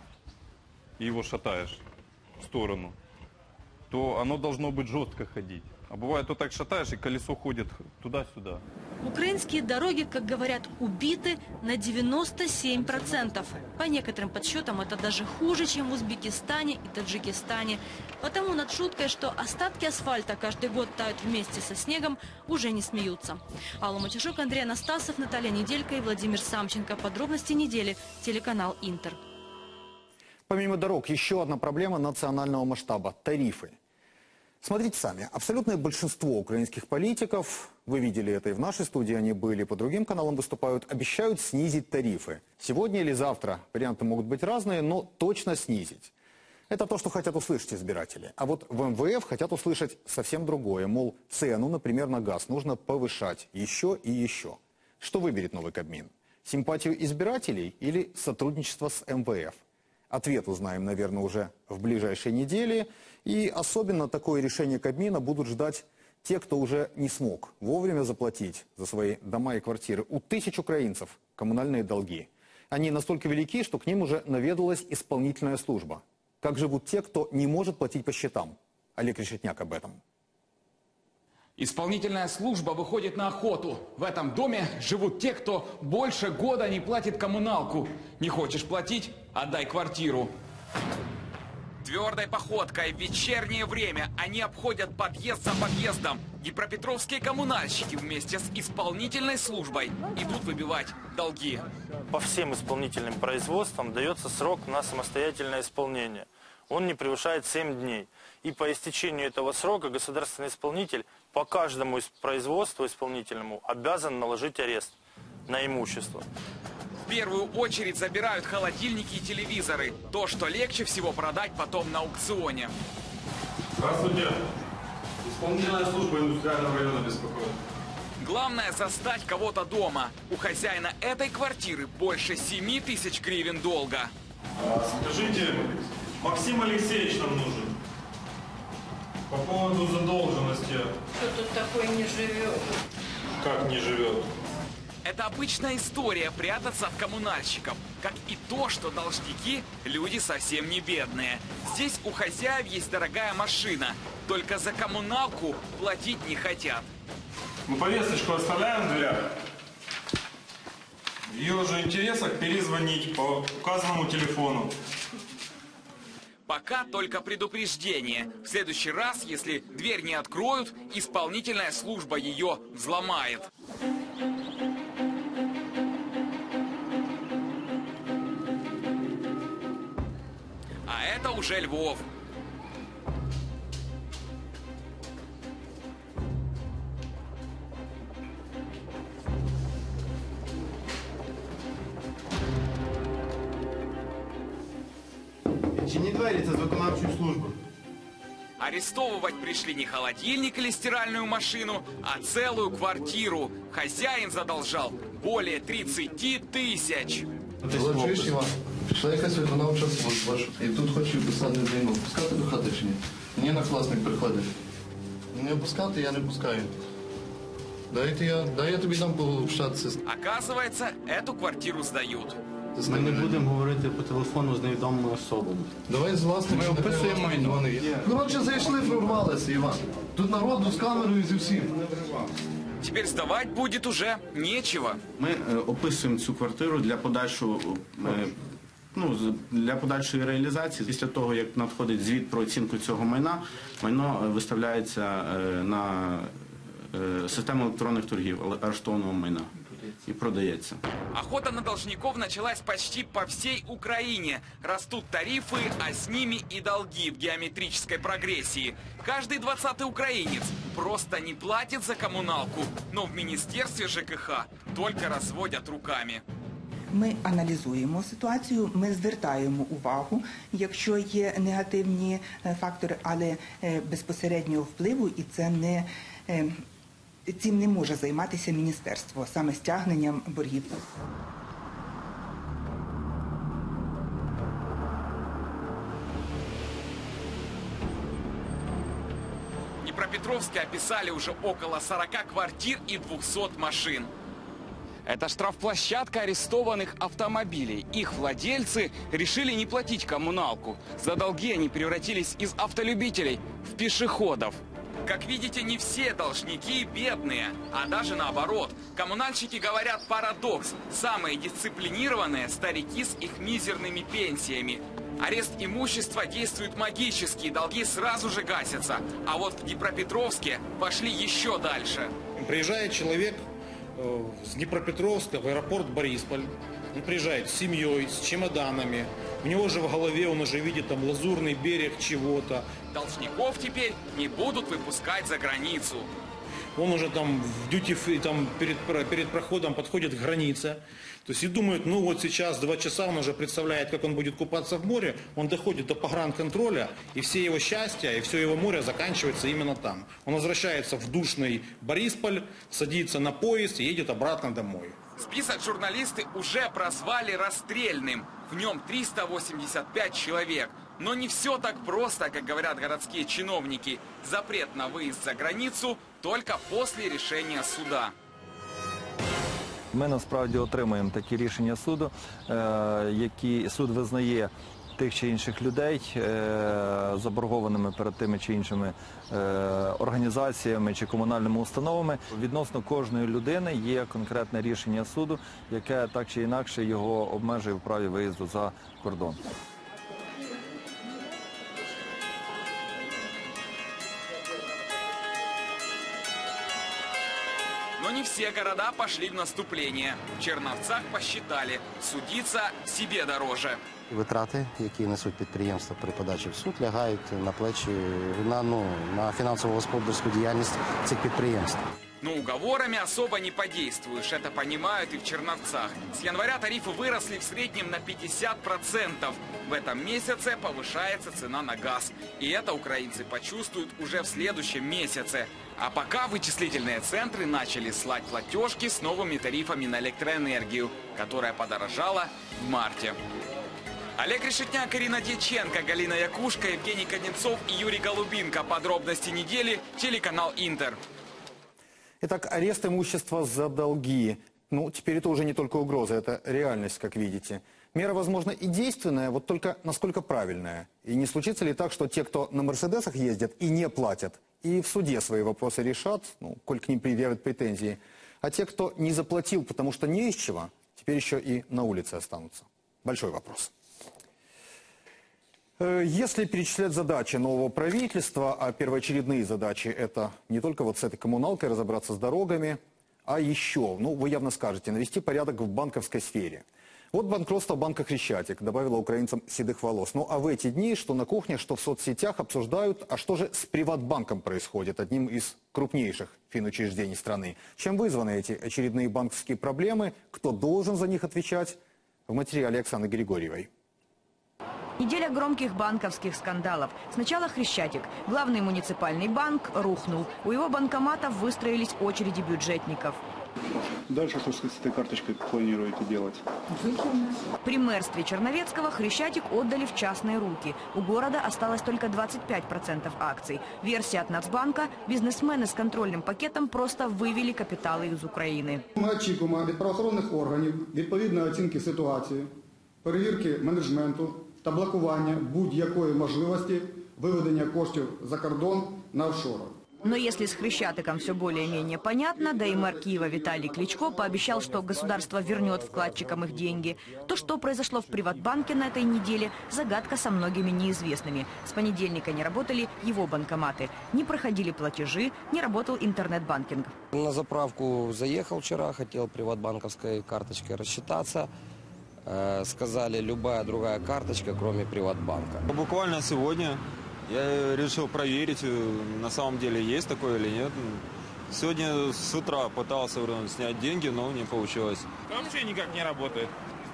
Speaker 27: и его шатаешь в сторону, то оно должно быть жестко ходить. А бывает, то так шатаешь, и колесо ходит туда-сюда.
Speaker 4: Украинские дороги, как говорят, убиты на девяносто семь процентов. По некоторым подсчетам это даже хуже, чем в Узбекистане и Таджикистане. Потому над шуткой, что остатки асфальта каждый год тают вместе со снегом, уже не смеются. Алла Матюшок, Андрей Анастасов, Наталья Неделько и Владимир Самченко. Подробности недели. Телеканал Интер.
Speaker 6: Помимо дорог, еще одна проблема национального масштаба – тарифы. Смотрите сами, абсолютное большинство украинских политиков, вы видели это и в нашей студии, они были, по другим каналам выступают, обещают снизить тарифы. Сегодня или завтра варианты могут быть разные, но точно снизить. Это то, что хотят услышать избиратели. А вот в эм вэ эф хотят услышать совсем другое. Мол, цену, например, на газ нужно повышать еще и еще. Что выберет новый Кабмин? Симпатию избирателей или сотрудничество с эм вэ эф? Ответ узнаем, наверное, уже в ближайшие недели. И особенно такое решение Кабмина будут ждать те, кто уже не смог вовремя заплатить за свои дома и квартиры. У тысяч украинцев коммунальные долги. Они настолько велики, что к ним уже наведалась исполнительная служба. Как живут те, кто не может платить по счетам? Олег Решетняк об этом.
Speaker 1: Исполнительная служба выходит на охоту. В этом доме живут те, кто больше года не платит коммуналку. Не хочешь платить? Отдай квартиру.
Speaker 10: Твердой походкой в вечернее время они обходят подъезд за подъездом. Днепропетровские коммунальщики вместе с исполнительной службой идут выбивать долги.
Speaker 15: По всем исполнительным производствам дается срок на самостоятельное исполнение. Он не превышает семь дней. И по истечению этого срока государственный исполнитель по каждому производству исполнительному обязан наложить арест на имущество.
Speaker 10: В первую очередь забирают холодильники и телевизоры. То, что легче всего продать потом на аукционе.
Speaker 16: Здравствуйте. Исполнительная служба индустриального района беспокоит.
Speaker 10: Главное застать кого-то дома. У хозяина этой квартиры больше семи тысяч гривен долга.
Speaker 16: А, скажите, Максим Алексеевич нам нужен. По поводу задолженности.
Speaker 17: Кто тут такой не живет?
Speaker 16: Как не живет?
Speaker 10: Это обычная история прятаться от коммунальщиков. Как и то, что должники – люди совсем не бедные. Здесь у хозяев есть дорогая машина, только за коммуналку платить не хотят.
Speaker 16: Мы повесточку оставляем в дверях. В ее же интересах перезвонить по указанному телефону.
Speaker 10: Пока только предупреждение. В следующий раз, если дверь не откроют, исполнительная служба ее взломает. А это уже Львов.
Speaker 3: Чи не двері, це з виконавчої служби.
Speaker 10: Арестовывать пришли не холодильник или стиральную машину, а целую квартиру. Хозяин задолжал более тридцати тысяч.
Speaker 3: Чуєш, Іван? Прийшла якась виконавча служба, і тут хочу писати війну. Пускати до хати чи ні? Мені на класник приходить. Не пускати, я не пускаю. Дайте я, дай я тобі дам пообщатися.
Speaker 10: Оказывается, эту квартиру сдают.
Speaker 3: Ми не будемо говорити по телефону з невідомими особами. Давай з власним. Ми описуємо майно. Коротше, зайшли, прорвалися, Іван. Тут народу з камерою зі всім.
Speaker 10: Теперь сдавать будет уже нечего.
Speaker 3: Ми е, описуємо цю квартиру для подальшого, е, ну, з- для подальшої реалізації. Після того, як надходить звіт про оцінку цього майна, майно е, виставляється е, на е, систему електронних торгів але- арештованого майна і продається.
Speaker 10: Охота на должников началась почти по всей Украине. Растут тарифы, а с ними и долги в геометрической прогрессии. Каждый двадцатый украинец просто не платит за коммуналку, но в Министерстве ЖКХ только разводят руками.
Speaker 5: Ми аналізуємо ситуацію, ми звертаємо увагу, якщо є негативні е, фактори, але е, безпосереднього впливу, і це не, е, цим не може займатися міністерство, саме стягненням боргів.
Speaker 10: В Днепропетровске описали уже около сорока квартир и двухсот машин. Это штрафплощадка арестованных автомобилей. Их владельцы решили не платить коммуналку. За долги они превратились из автолюбителей в пешеходов. Как видите, не все должники бедные, а даже наоборот. Коммунальщики говорят парадокс. Самые дисциплинированные – старики с их мизерными пенсиями. Арест имущества действует магически, долги сразу же гасятся. А вот в Днепропетровске пошли еще дальше.
Speaker 18: Приезжает человек э, с Днепропетровска в аэропорт Борисполь. Он приезжает с семьей, с чемоданами. У него же в голове, он уже видит там лазурный берег чего-то.
Speaker 10: Должников теперь не будут выпускать за границу.
Speaker 18: Он уже там в дьюти-фри, там перед, перед проходом подходит к границе. То есть и думает, ну вот сейчас два часа, он уже представляет, как он будет купаться в море. Он доходит до погранконтроля, и все его счастья, и все его море заканчивается именно там. Он возвращается в душный Борисполь, садится на поезд и едет обратно домой.
Speaker 10: Список журналисты уже прозвали расстрельным. В нем триста восемьдесят пять человек. Но не все так просто, как говорят городские чиновники. Запрет на выезд за границу только после решения суда.
Speaker 19: Ми насправді отримуємо такі рішення суду, е, які суд визнає тих чи інших людей е, заборгованими перед тими чи іншими е, організаціями чи комунальними установами. Відносно кожної людини є конкретне рішення суду, яке так чи інакше його обмежує в праві виїзду за кордон.
Speaker 10: Но не все города пошли в наступление. В Черновцах посчитали, судиться себе дороже.
Speaker 20: Витрати, які несуть підприємства при подачі в суд, лягають на плечі, на, ну, на фінансово-господарську діяльність цих підприємств.
Speaker 10: Но уговорами особо не подействуешь, это понимают и в Черновцах. С января тарифы выросли в среднем на пятьдесят процентов. В этом месяце повышается цена на газ. И это украинцы почувствуют уже в следующем месяце. А пока вычислительные центры начали слать платежки с новыми тарифами на электроэнергию, которая подорожала в марте. Олег Решетняк, Ирина Дьяченко, Галина Якушка, Евгений Коненцов и Юрий Голубинко. Подробности недели, телеканал Интер.
Speaker 6: Итак, арест имущества за долги. Ну, теперь это уже не только угроза, это реальность, как видите. Мера, возможно, и действенная, вот только насколько правильная. И не случится ли так, что те, кто на «Мерседесах» ездят и не платят, и в суде свои вопросы решат, ну, коль к ним предъявят претензии, а те, кто не заплатил, потому что не из чего, теперь еще и на улице останутся? Большой вопрос. Если перечислять задачи нового правительства, а первоочередные задачи это не только вот с этой коммуналкой разобраться с дорогами, а еще, ну вы явно скажете, навести порядок в банковской сфере. Вот банкротство банка «Хрещатик» добавило украинцам седых волос. Ну а в эти дни, что на кухнях, что в соцсетях обсуждают, а что же с «Приватбанком» происходит, одним из крупнейших финучреждений страны. Чем вызваны эти очередные банковские проблемы, кто должен за них отвечать? В материале Оксаны Григорьевой.
Speaker 2: Неделя громких банковских скандалов. Сначала «Хрещатик». Главный муниципальный банк рухнул. У его банкоматов выстроились очереди бюджетников.
Speaker 11: Дальше что с этой карточкой планируете делать?
Speaker 2: При мэрстве Черновецкого «Хрещатик» отдали в частные руки. У города осталось только двадцать пять процентов акций. Версия от Нацбанка – бизнесмены с контрольным пакетом просто вивели капітали из України.
Speaker 12: Ми очікуємо від правоохоронних органів відповідної оцінки ситуації, перевірки менеджменту та блокування будь-якої можливості виведення коштів за кордон на офшори.
Speaker 2: Но если с «Хрещатиком» все более-менее понятно, да и мэр Киева Виталий Кличко пообещал, что государство вернет вкладчикам их деньги, то что произошло в «Приватбанке» на этой неделе – загадка со многими неизвестными. С понедельника не работали его банкоматы, не проходили платежи, не работал интернет-банкинг.
Speaker 9: На заправку заехал вчера, хотел приватбанковской карточкой рассчитаться. Сказали, любая другая карточка, кроме Приватбанка.
Speaker 21: Буквально сегодня я решил проверить, на самом деле есть такое или нет. Сегодня с утра пытался снять деньги, но не получилось.
Speaker 22: Вообще никак не работает.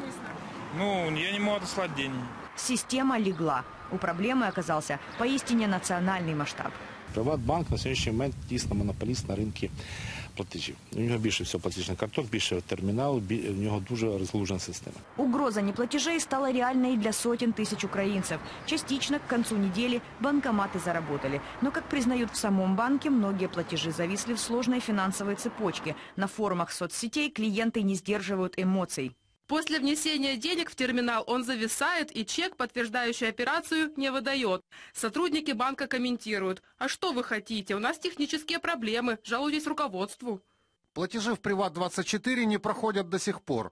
Speaker 22: Ну, я не могу отослать деньги.
Speaker 2: Система легла. У проблемы оказался поистине национальный масштаб.
Speaker 24: Приватбанк на сьогоднішній момент дійсно монополіст на ринку платежів. У нього більше всього платіжних карток, більше термінал, у нього дуже розгалужена система.
Speaker 2: Угроза неплатежей стала реальной для сотен тысяч украинцев. Частично к концу недели банкоматы заработали. Но, как признают в самом банке, многие платежи зависли в сложной финансовой цепочке. На форумах соцсетей клиенты не сдерживают эмоций.
Speaker 25: После внесения денег в терминал он зависает, и чек, подтверждающий операцию, не выдает. Сотрудники банка комментируют: «А что вы хотите? У нас технические проблемы. Жалуйтесь руководству».
Speaker 28: Платежи в Приват двадцать четыре не проходят до сих пор.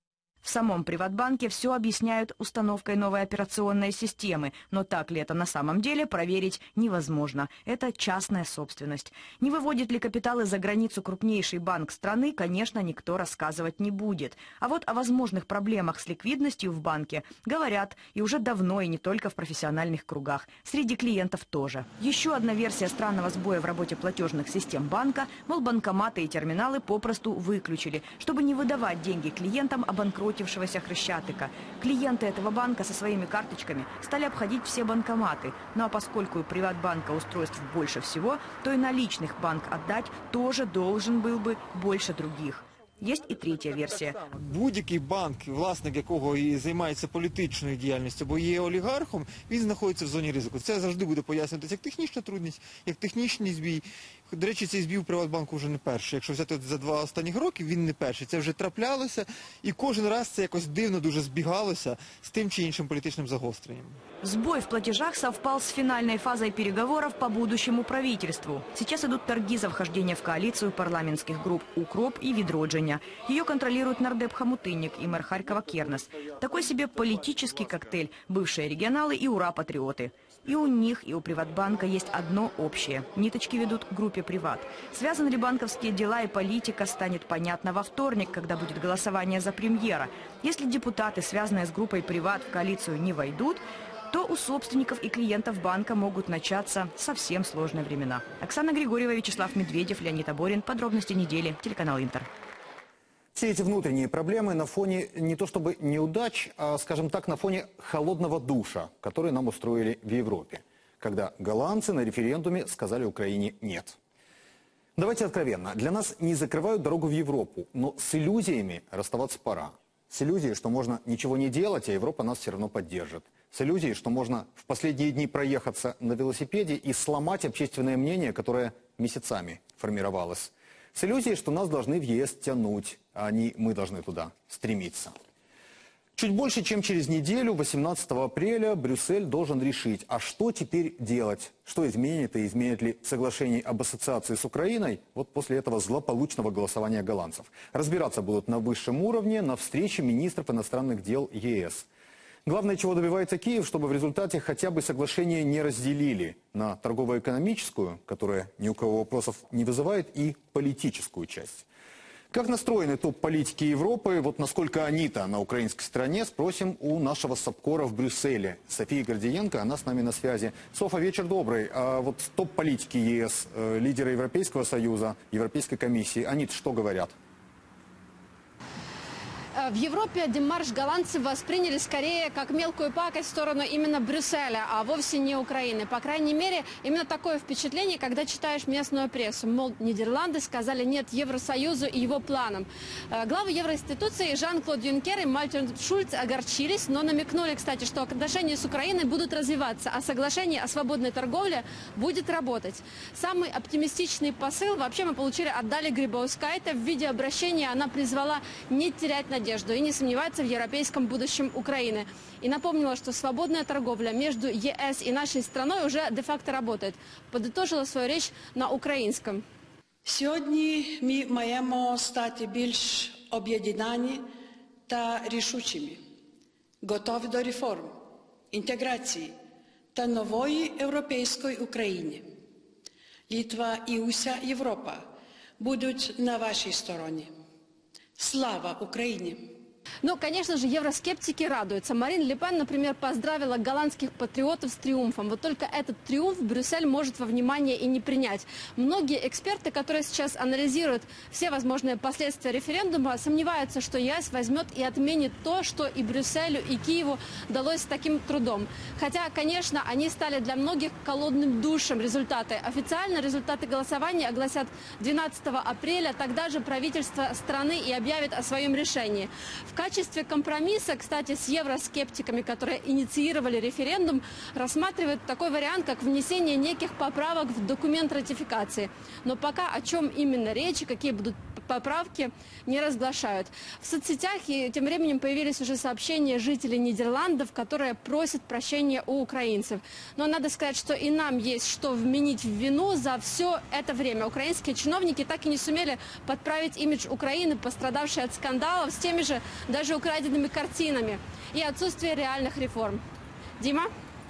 Speaker 2: В самом Приватбанке все объясняют установкой новой операционной системы. Но так ли это на самом деле, проверить невозможно. Это частная собственность. Не выводит ли капиталы за границу крупнейший банк страны, конечно, никто рассказывать не будет. А вот о возможных проблемах с ликвидностью в банке говорят и уже давно, и не только в профессиональных кругах. Среди клиентов тоже. Еще одна версия странного сбоя в работе платежных систем банка, мол, банкоматы и терминалы попросту выключили, чтобы не выдавать деньги клиентам о банкроте «Хрещатика». Клиенты этого банка со своими карточками стали обходить все банкоматы. Ну а поскольку у Приватбанка устройств больше всего, то и наличных банк отдать тоже должен был бы больше других. Есть і третя версія.
Speaker 29: Будь-який банк, власник якого і займається політичною діяльністю або є олігархом, він знаходиться в зоні ризику. Це завжди буде пояснюватися як технічна трудність, як технічний збій. До речі, цей збій у Приватбанку вже не перший. Якщо взяти за два останніх роки, він не перший. Це вже траплялося, і кожен раз це якось дивно дуже збігалося з тим чи іншим політичним загостренням.
Speaker 2: Сбой в платежах совпал с финальной фазой переговоров по будущему правительству. Сейчас идут торги за вхождение в коалицию парламентских групп «Укроп» и «Відродження». Ее контролируют нардеп Хомутынник и мэр Харькова Кернес. Такой себе политический коктейль, бывшие регионалы и ура-патриоты. И у них, и у Приватбанка есть одно общее. Ниточки ведут к группе «Приват». Связаны ли банковские дела и политика, станет понятно во вторник, когда будет голосование за премьера. Если депутаты, связанные с группой «Приват», в коалицию не войдут, то у собственников и клиентов банка могут начаться совсем сложные времена. Оксана Григорьева, Вячеслав Медведев, Леонид Аборин. Подробности недели. Телеканал «Интер».
Speaker 6: Все эти внутренние проблемы на фоне не то чтобы неудач, а, скажем так, на фоне холодного душа, который нам устроили в Европе, когда голландцы на референдуме сказали Украине «нет». Давайте откровенно, для нас не закрывают дорогу в Европу, но с иллюзиями расставаться пора. С иллюзией, что можно ничего не делать, а Европа нас все равно поддержит. С иллюзией, что можно в последние дни проехаться на велосипеде и сломать общественное мнение, которое месяцами формировалось. С иллюзией, что нас должны в ЕС тянуть, а не мы должны туда стремиться. Чуть больше, чем через неделю, восемнадцатого апреля, Брюссель должен решить, а что теперь делать? Что изменит и изменит ли соглашение об ассоциации с Украиной вот после этого злополучного голосования голландцев? Разбираться будут на высшем уровне на встрече министров иностранных дел ЕС. Главное, чего добивается Киев, чтобы в результате хотя бы соглашение не разделили на торгово-экономическую, которая ни у кого вопросов не вызывает, и политическую часть. Как настроены топ-политики Европы, вот насколько они-то на украинской стороне, спросим у нашего САПКОРа в Брюсселе. София Гордиенко, она с нами на связи. Софа, вечер добрый. А вот топ-политики ЕС, лидеры Европейского Союза, Европейской комиссии, они-то что говорят?
Speaker 1: В Европе демарш голландцев восприняли скорее как мелкую пакость в сторону именно Брюсселя, а вовсе не Украины. По крайней мере, именно такое впечатление, когда читаешь местную прессу. Мол, Нидерланды сказали нет Евросоюзу и его планам. Главы евроинституции Жан-Клод Юнкер и Мартин Шульц огорчились, но намекнули, кстати, что отношения с Украиной будут развиваться, а соглашение о свободной торговле будет работать. Самый оптимистичный посыл вообще мы получили от Дали Грибаускайте. В виде обращения она призвала не терять надежду и не сомневаться в европейском будущем Украины. И напомнила, что свободная торговля между ЕС и нашей страной уже де-факто работает. Подытожила свою речь на українському.
Speaker 17: Сьогодні ми маємо стати більш об'єднані та рішучими, готові до реформ, інтеграції та нової європейської України. Литва і уся Європа будуть на вашій стороні. Слава Украине!
Speaker 1: Ну, конечно же, евроскептики радуются. Марин Ле Пен, например, поздравила голландских патриотов с триумфом. Вот только этот триумф Брюссель может во внимание и не принять. Многие эксперты, которые сейчас анализируют все возможные последствия референдума, сомневаются, что ЕС возьмет и отменит то, что и Брюсселю, и Киеву далось с таким трудом. Хотя, конечно, они стали для многих холодным душем результаты. Официально результаты голосования огласят двенадцатого апреля. Тогда же правительство страны и объявит о своем решении. В качестве компромисса, кстати, с евроскептиками, которые инициировали референдум, рассматривают такой вариант, как внесение неких поправок в документ ратификации. Но пока о чем именно речь и какие будут поправки, не разглашают. В соцсетях и тем временем появились уже сообщения жителей Нидерландов, которые просят прощения у украинцев. Но надо сказать, что и нам есть что вменить в вину за все это время. Украинские чиновники так и не сумели подправить имидж Украины, пострадавшей от скандалов, с теми же даже украденными картинами и отсутствие реальных реформ. Дима?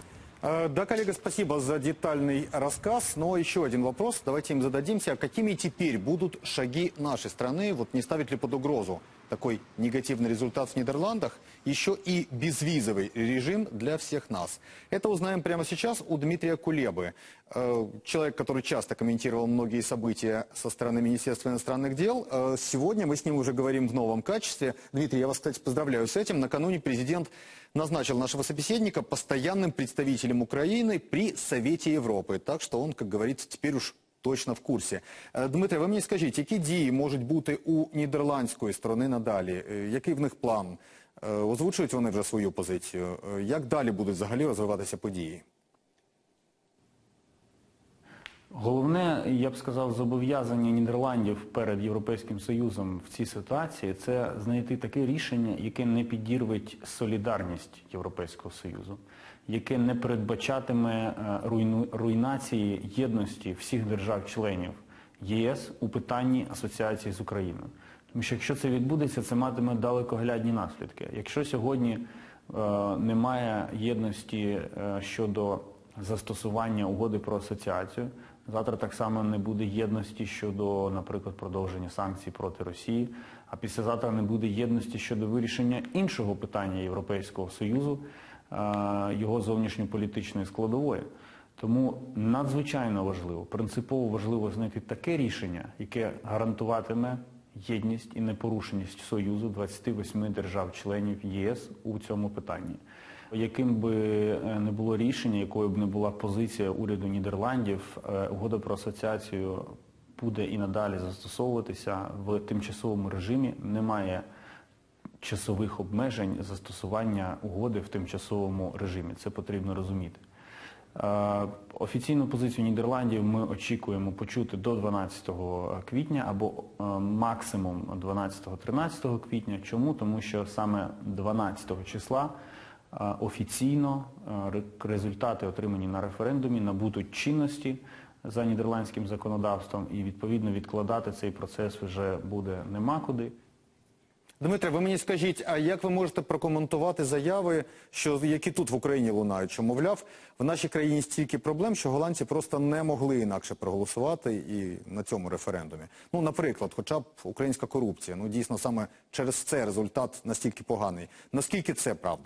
Speaker 6: Да, коллега, спасибо за детальный рассказ. Но еще один вопрос, давайте им зададимся. Какими теперь будут шаги нашей страны? Вот не ставит ли под угрозу такой негативный результат в Нидерландах еще и безвизовый режим для всех нас? Это узнаем прямо сейчас у Дмитрия Кулебы. Человек, который часто комментировал многие события со стороны Министерства иностранных дел. Сегодня мы с ним уже говорим в новом качестве. Дмитрий, я вас, кстати, поздравляю с этим. Накануне президент назначил нашего собеседника постоянным представителем Украины при Совете Европы. Так что он, как говорится, теперь уж точно в курсі. Дмитре, ви мені скажіть, які дії можуть бути у нідерландської сторони надалі? Який в них план? Озвучують вони вже свою позицію? Як далі будуть взагалі розвиватися події?
Speaker 4: Головне, я б сказав, зобов'язання Нідерландів перед Європейським Союзом в цій ситуації – це знайти таке рішення, яке не підірвить солідарність Європейського Союзу, яке не передбачатиме руйну... руйнації єдності всіх держав-членів ЄС у питанні асоціації з Україною. Тому що якщо це відбудеться, це матиме далекоглядні наслідки. Якщо сьогодні е, немає єдності е, щодо застосування угоди про асоціацію, завтра так само не буде єдності щодо, наприклад, продовження санкцій проти Росії, а післязавтра не буде єдності щодо вирішення іншого питання Європейського Союзу, його зовнішньополітичної складової. Тому надзвичайно важливо, принципово важливо знайти таке рішення, яке гарантуватиме єдність і непорушеність Союзу двадцяти восьми держав-членів ЄС у цьому питанні. Яким би не було рішення, якою б не була позиція уряду Нідерландів, угода про асоціацію буде і надалі застосовуватися в тимчасовому режимі. Немає часових обмежень застосування угоди в тимчасовому режимі. Це потрібно розуміти. Офіційну позицію Нідерландів ми очікуємо почути до дванадцятого квітня або максимум дванадцятого-тринадцятого квітня. Чому? Тому що саме дванадцятого числа офіційно результати, отримані на референдумі, набудуть чинності за нідерландським законодавством, і відповідно відкладати цей процес вже буде нема куди.
Speaker 6: Дмитре, ви мені скажіть, а як ви можете прокоментувати заяви, що, які тут в Україні лунають, що, мовляв, в нашій країні стільки проблем, що голландці просто не могли інакше проголосувати і на цьому референдумі? Ну, наприклад, хоча б українська корупція. Ну, дійсно, саме через це результат настільки поганий. Наскільки це правда?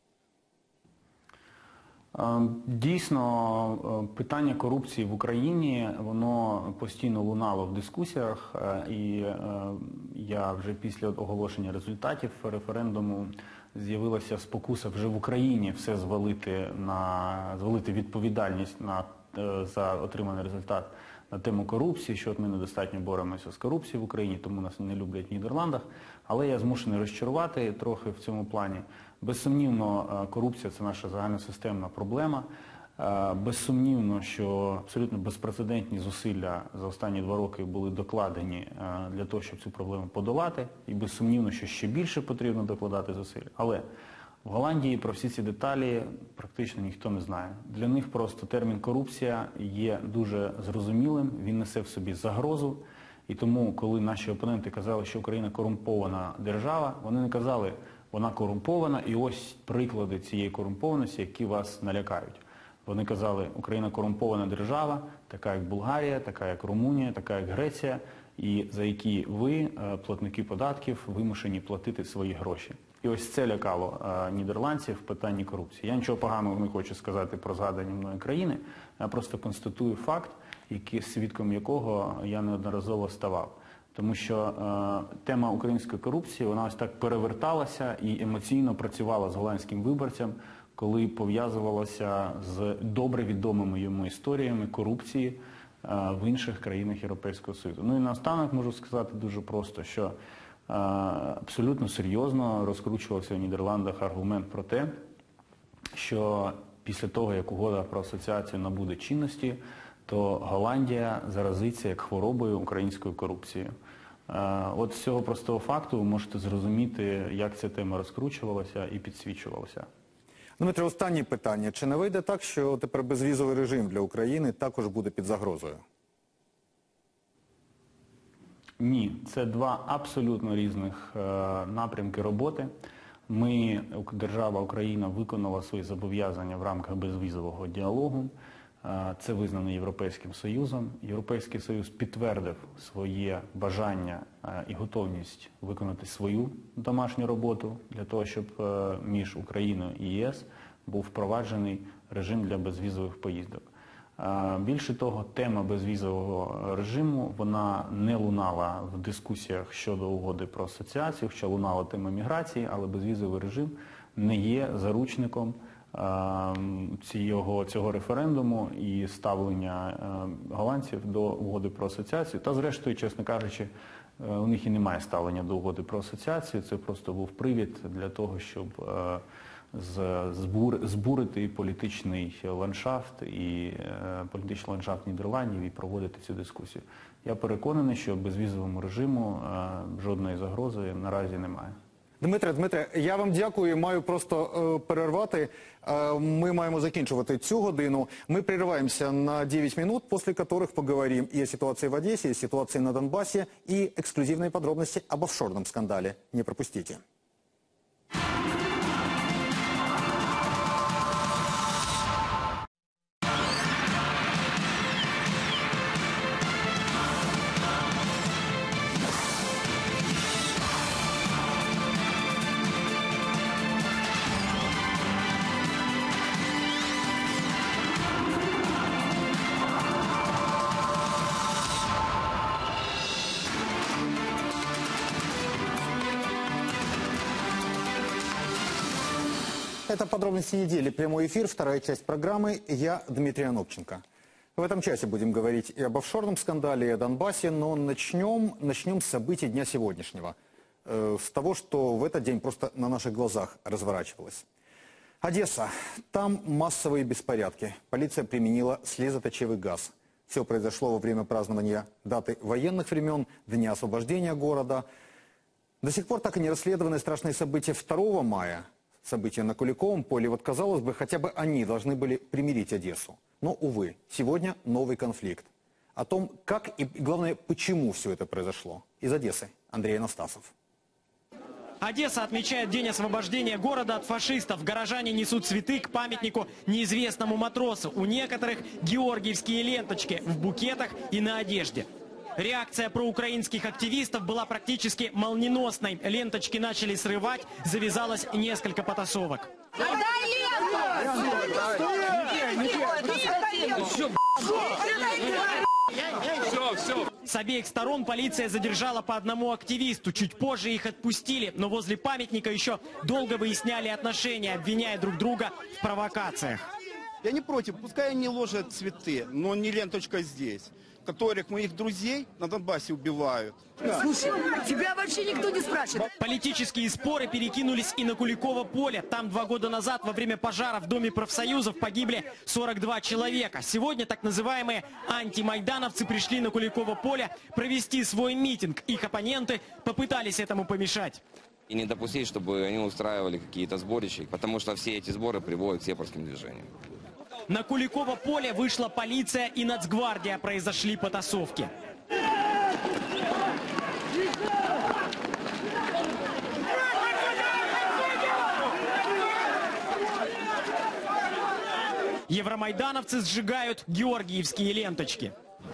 Speaker 4: Дійсно, питання корупції в Україні, воно постійно лунало в дискусіях, і я вже після оголошення результатів референдуму з'явилася спокуса вже в Україні все звалити, на, звалити відповідальність на, за отриманий результат на тему корупції, що от ми недостатньо боремося з корупцією в Україні, тому нас не люблять в Нідерландах. Але я змушений розчарувати трохи в цьому плані. Безсумнівно, корупція – це наша загальносистемна проблема. Безсумнівно, що абсолютно безпрецедентні зусилля за останні два роки були докладені для того, щоб цю проблему подолати. І безсумнівно, що ще більше потрібно докладати зусиль. Але в Голландії про всі ці деталі практично ніхто не знає. Для них просто термін «корупція» є дуже зрозумілим, він несе в собі загрозу. І тому, коли наші опоненти казали, що Україна корумпована держава, вони не казали, вона корумпована, і ось приклади цієї корумпованості, які вас налякають. Вони казали, Україна корумпована держава, така як Болгарія, така як Румунія, така як Греція, і за які ви, платники податків, вимушені платити свої гроші. І ось це лякало нідерландців в питанні корупції. Я нічого поганого не хочу сказати про згадані мною країни, я просто констатую факт, який, свідком якого я неодноразово ставав. Тому що е, тема української корупції, вона ось так переверталася і емоційно працювала з голландським виборцем, коли пов'язувалася з добре відомими йому історіями корупції е, в інших країнах Європейського Союзу. Ну і наостанок можу сказати дуже просто, що е, абсолютно серйозно розкручувався в Нідерландах аргумент про те, що після того, як угода про асоціацію набуде чинності, то Голландія заразиться як хворобою українською корупцією. От з цього простого факту ви можете зрозуміти, як ця тема розкручувалася і підсвічувалася.
Speaker 6: Дмитре, останнє питання. Чи не вийде так, що тепер безвізовий режим для України також буде під загрозою?
Speaker 4: Ні, це два абсолютно різних напрямки роботи. Ми, держава Україна, виконала свої зобов'язання в рамках безвізового діалогу. Це визнано Європейським Союзом. Європейський Союз підтвердив своє бажання і готовність виконати свою домашню роботу для того, щоб між Україною і ЄС був впроваджений режим для безвізових поїздок. Більше того, тема безвізового режиму, вона не лунала в дискусіях щодо угоди про асоціацію, хоча лунала тема міграції, але безвізовий режим не є заручником Цього, цього референдуму і ставлення голландців до угоди про асоціацію. Та зрештою, чесно кажучи, у них і немає ставлення до угоди про асоціацію. Це просто був привід для того, щоб збурити політичний ландшафт і політичний ландшафт Нідерландів і проводити цю дискусію. Я переконаний, що безвізовому режиму жодної загрози наразі немає.
Speaker 6: Дмитре, Дмитре, я вам дякую, маю просто е, перервати. Е, ми маємо закінчувати цю годину. Ми перерываемся на девять минут, после которых поговорим и о ситуации в Одессе, и о ситуации на Донбассе, и эксклюзивные подробности об офшорном скандале. Не пропустите. Это «Подробности недели». Прямой эфир, вторая часть программы. Я Дмитрий Анопченко. В этом часе будем говорить и об офшорном скандале, и о Донбассе, но начнем, начнем с событий дня сегодняшнего. Э, с того, что в этот день просто на наших глазах разворачивалось. Одесса. Там массовые беспорядки. Полиция применила слезоточивый газ. Все произошло во время празднования даты военных времен, Дня освобождения города. До сих пор так и не расследованы страшные события второго мая. События на Куликовом поле. Вот, казалось бы, хотя бы они должны были примирить Одессу. Но, увы, сегодня новый конфликт. О том, как и, главное, почему все это произошло. Из Одессы Андрей Анастасов.
Speaker 7: Одесса отмечает День освобождения города от фашистов. Горожане несут цветы к памятнику неизвестному матросу. У некоторых георгиевские ленточки в букетах и на одежде. Реакция проукраинских активистов была практически молниеносной. Ленточки начали срывать, завязалось несколько потасовок. Все, все. С обеих сторон полиция задержала по одному активисту. Чуть позже их отпустили, но возле памятника еще долго выясняли отношения, обвиняя друг друга в провокациях.
Speaker 8: Я не против, пускай они ложат цветы, но не ленточка здесь, которых моих друзей на Донбассе убивают.
Speaker 7: Слушай, тебя вообще никто не спрашивает. Политические споры перекинулись и на Куликово поле. Там два года назад во время пожара в Доме профсоюзов погибли сорок два человека. Сегодня так называемые антимайдановцы пришли на Куликово поле провести свой митинг. Их оппоненты попытались этому помешать.
Speaker 13: И не допустить, чтобы они устраивали какие-то сборища, потому что все эти сборы приводят к сепарским движениям.
Speaker 7: На Куликово поле вышла полиция и Нацгвардия. Произошли потасовки. Евромайдановцы сжигают георгиевские ленточки.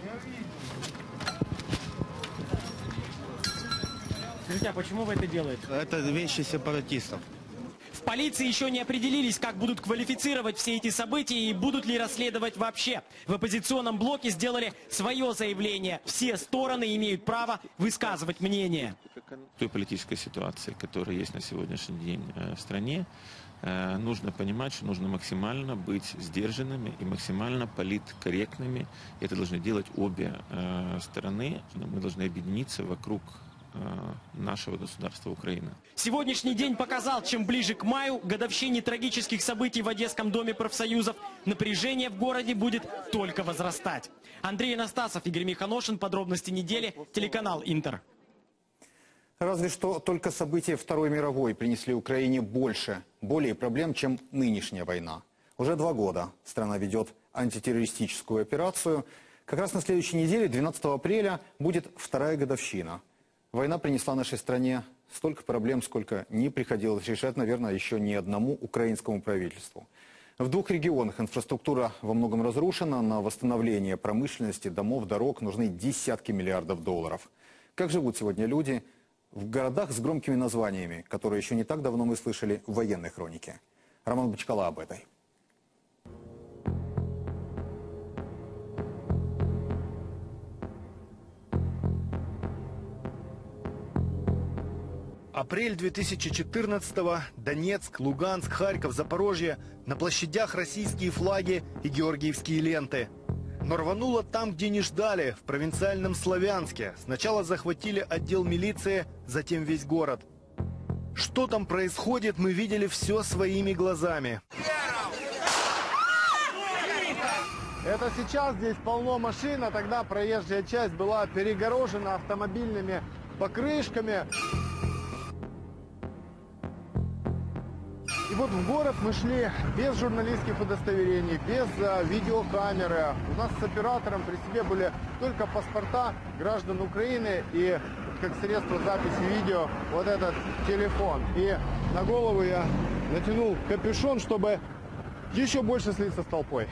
Speaker 7: Скажите, а почему вы это делаете?
Speaker 8: Это вещи сепаратистов.
Speaker 7: В полиции еще не определились, как будут квалифицировать все эти события и будут ли расследовать вообще. В оппозиционном блоке сделали свое заявление. Все стороны имеют право высказывать мнение.
Speaker 14: В той политической ситуации, которая есть на сегодняшний день в стране, нужно понимать, что нужно максимально быть сдержанными и максимально политкорректными. И это должны делать обе стороны. Мы должны объединиться вокруг нашего государства Украины.
Speaker 7: Сегодняшний день показал, чем ближе к маю, годовщине трагических событий в Одесском доме профсоюзов, напряжение в городе будет только возрастать. Андрей Анастасов, Игорь Миханошин. Подробности недели. Телеканал Интер.
Speaker 6: Разве что только события Второй мировой принесли Украине больше, более проблем, чем нынешняя война. Уже два года страна ведет антитеррористическую операцию. Как раз на следующей неделе, двенадцатого апреля, будет вторая годовщина. Война принесла нашей стране столько проблем, сколько не приходилось решать, наверное, еще ни одному украинскому правительству. В двух регионах инфраструктура во многом разрушена. На восстановление промышленности, домов, дорог нужны десятки миллиардов долларов. Как живут сегодня люди в городах с громкими названиями, которые еще не так давно мы слышали в военной хронике? Роман Бочкала об этой.
Speaker 15: Апрель две тысячи четырнадцатого. Донецк, Луганск, Харьков, Запорожье. На площадях российские флаги и георгиевские ленты. Но рвануло там, где не ждали, в провинциальном Славянске. Сначала захватили отдел милиции, затем весь город. Что там происходит, мы видели все своими глазами.
Speaker 16: Это сейчас здесь полно машин, а тогда проезжая часть была перегорожена автомобильными покрышками. И вот в город мы шли без журналистских удостоверений, без а, видеокамеры. У нас с оператором при себе были только паспорта граждан Украины и, как средство записи видео, вот этот телефон. И на голову я натянул капюшон, чтобы еще больше слиться с толпой.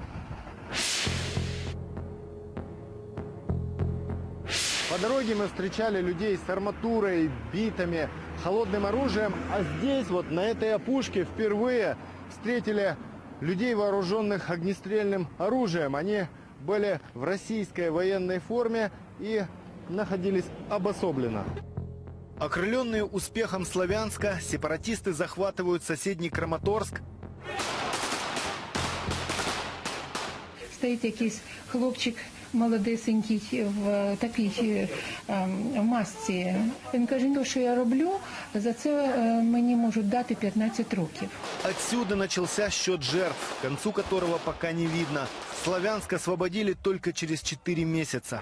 Speaker 16: По дороге мы встречали людей с арматурой, битами, холодным оружием, а здесь, вот на этой опушке, впервые встретили людей, вооруженных огнестрельным оружием. Они были в российской военной форме и находились обособленно.
Speaker 15: Окрыленные успехом Славянска, сепаратисты захватывают соседний Краматорск.
Speaker 23: Стоїть якийсь хлопчик
Speaker 3: молодесенький в такій масці. Він каже, ну, що я роблю, за це мені можуть дати пятнадцать років.
Speaker 15: Отсюда начался счет жертв, к концу которого пока не видно. Славянск освободили только через четыре месяца.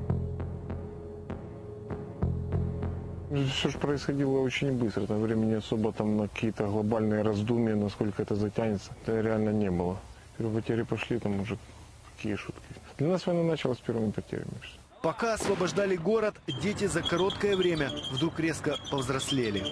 Speaker 5: Все же происходило очень быстро. Там времени особо там на какие-то глобальные раздумья, насколько это затянется, это реально не было. Потери пошли, там уже какие шутки. Для нас война началась с первыми потерями.
Speaker 15: Пока освобождали город, дети за короткое время вдруг резко повзрослели.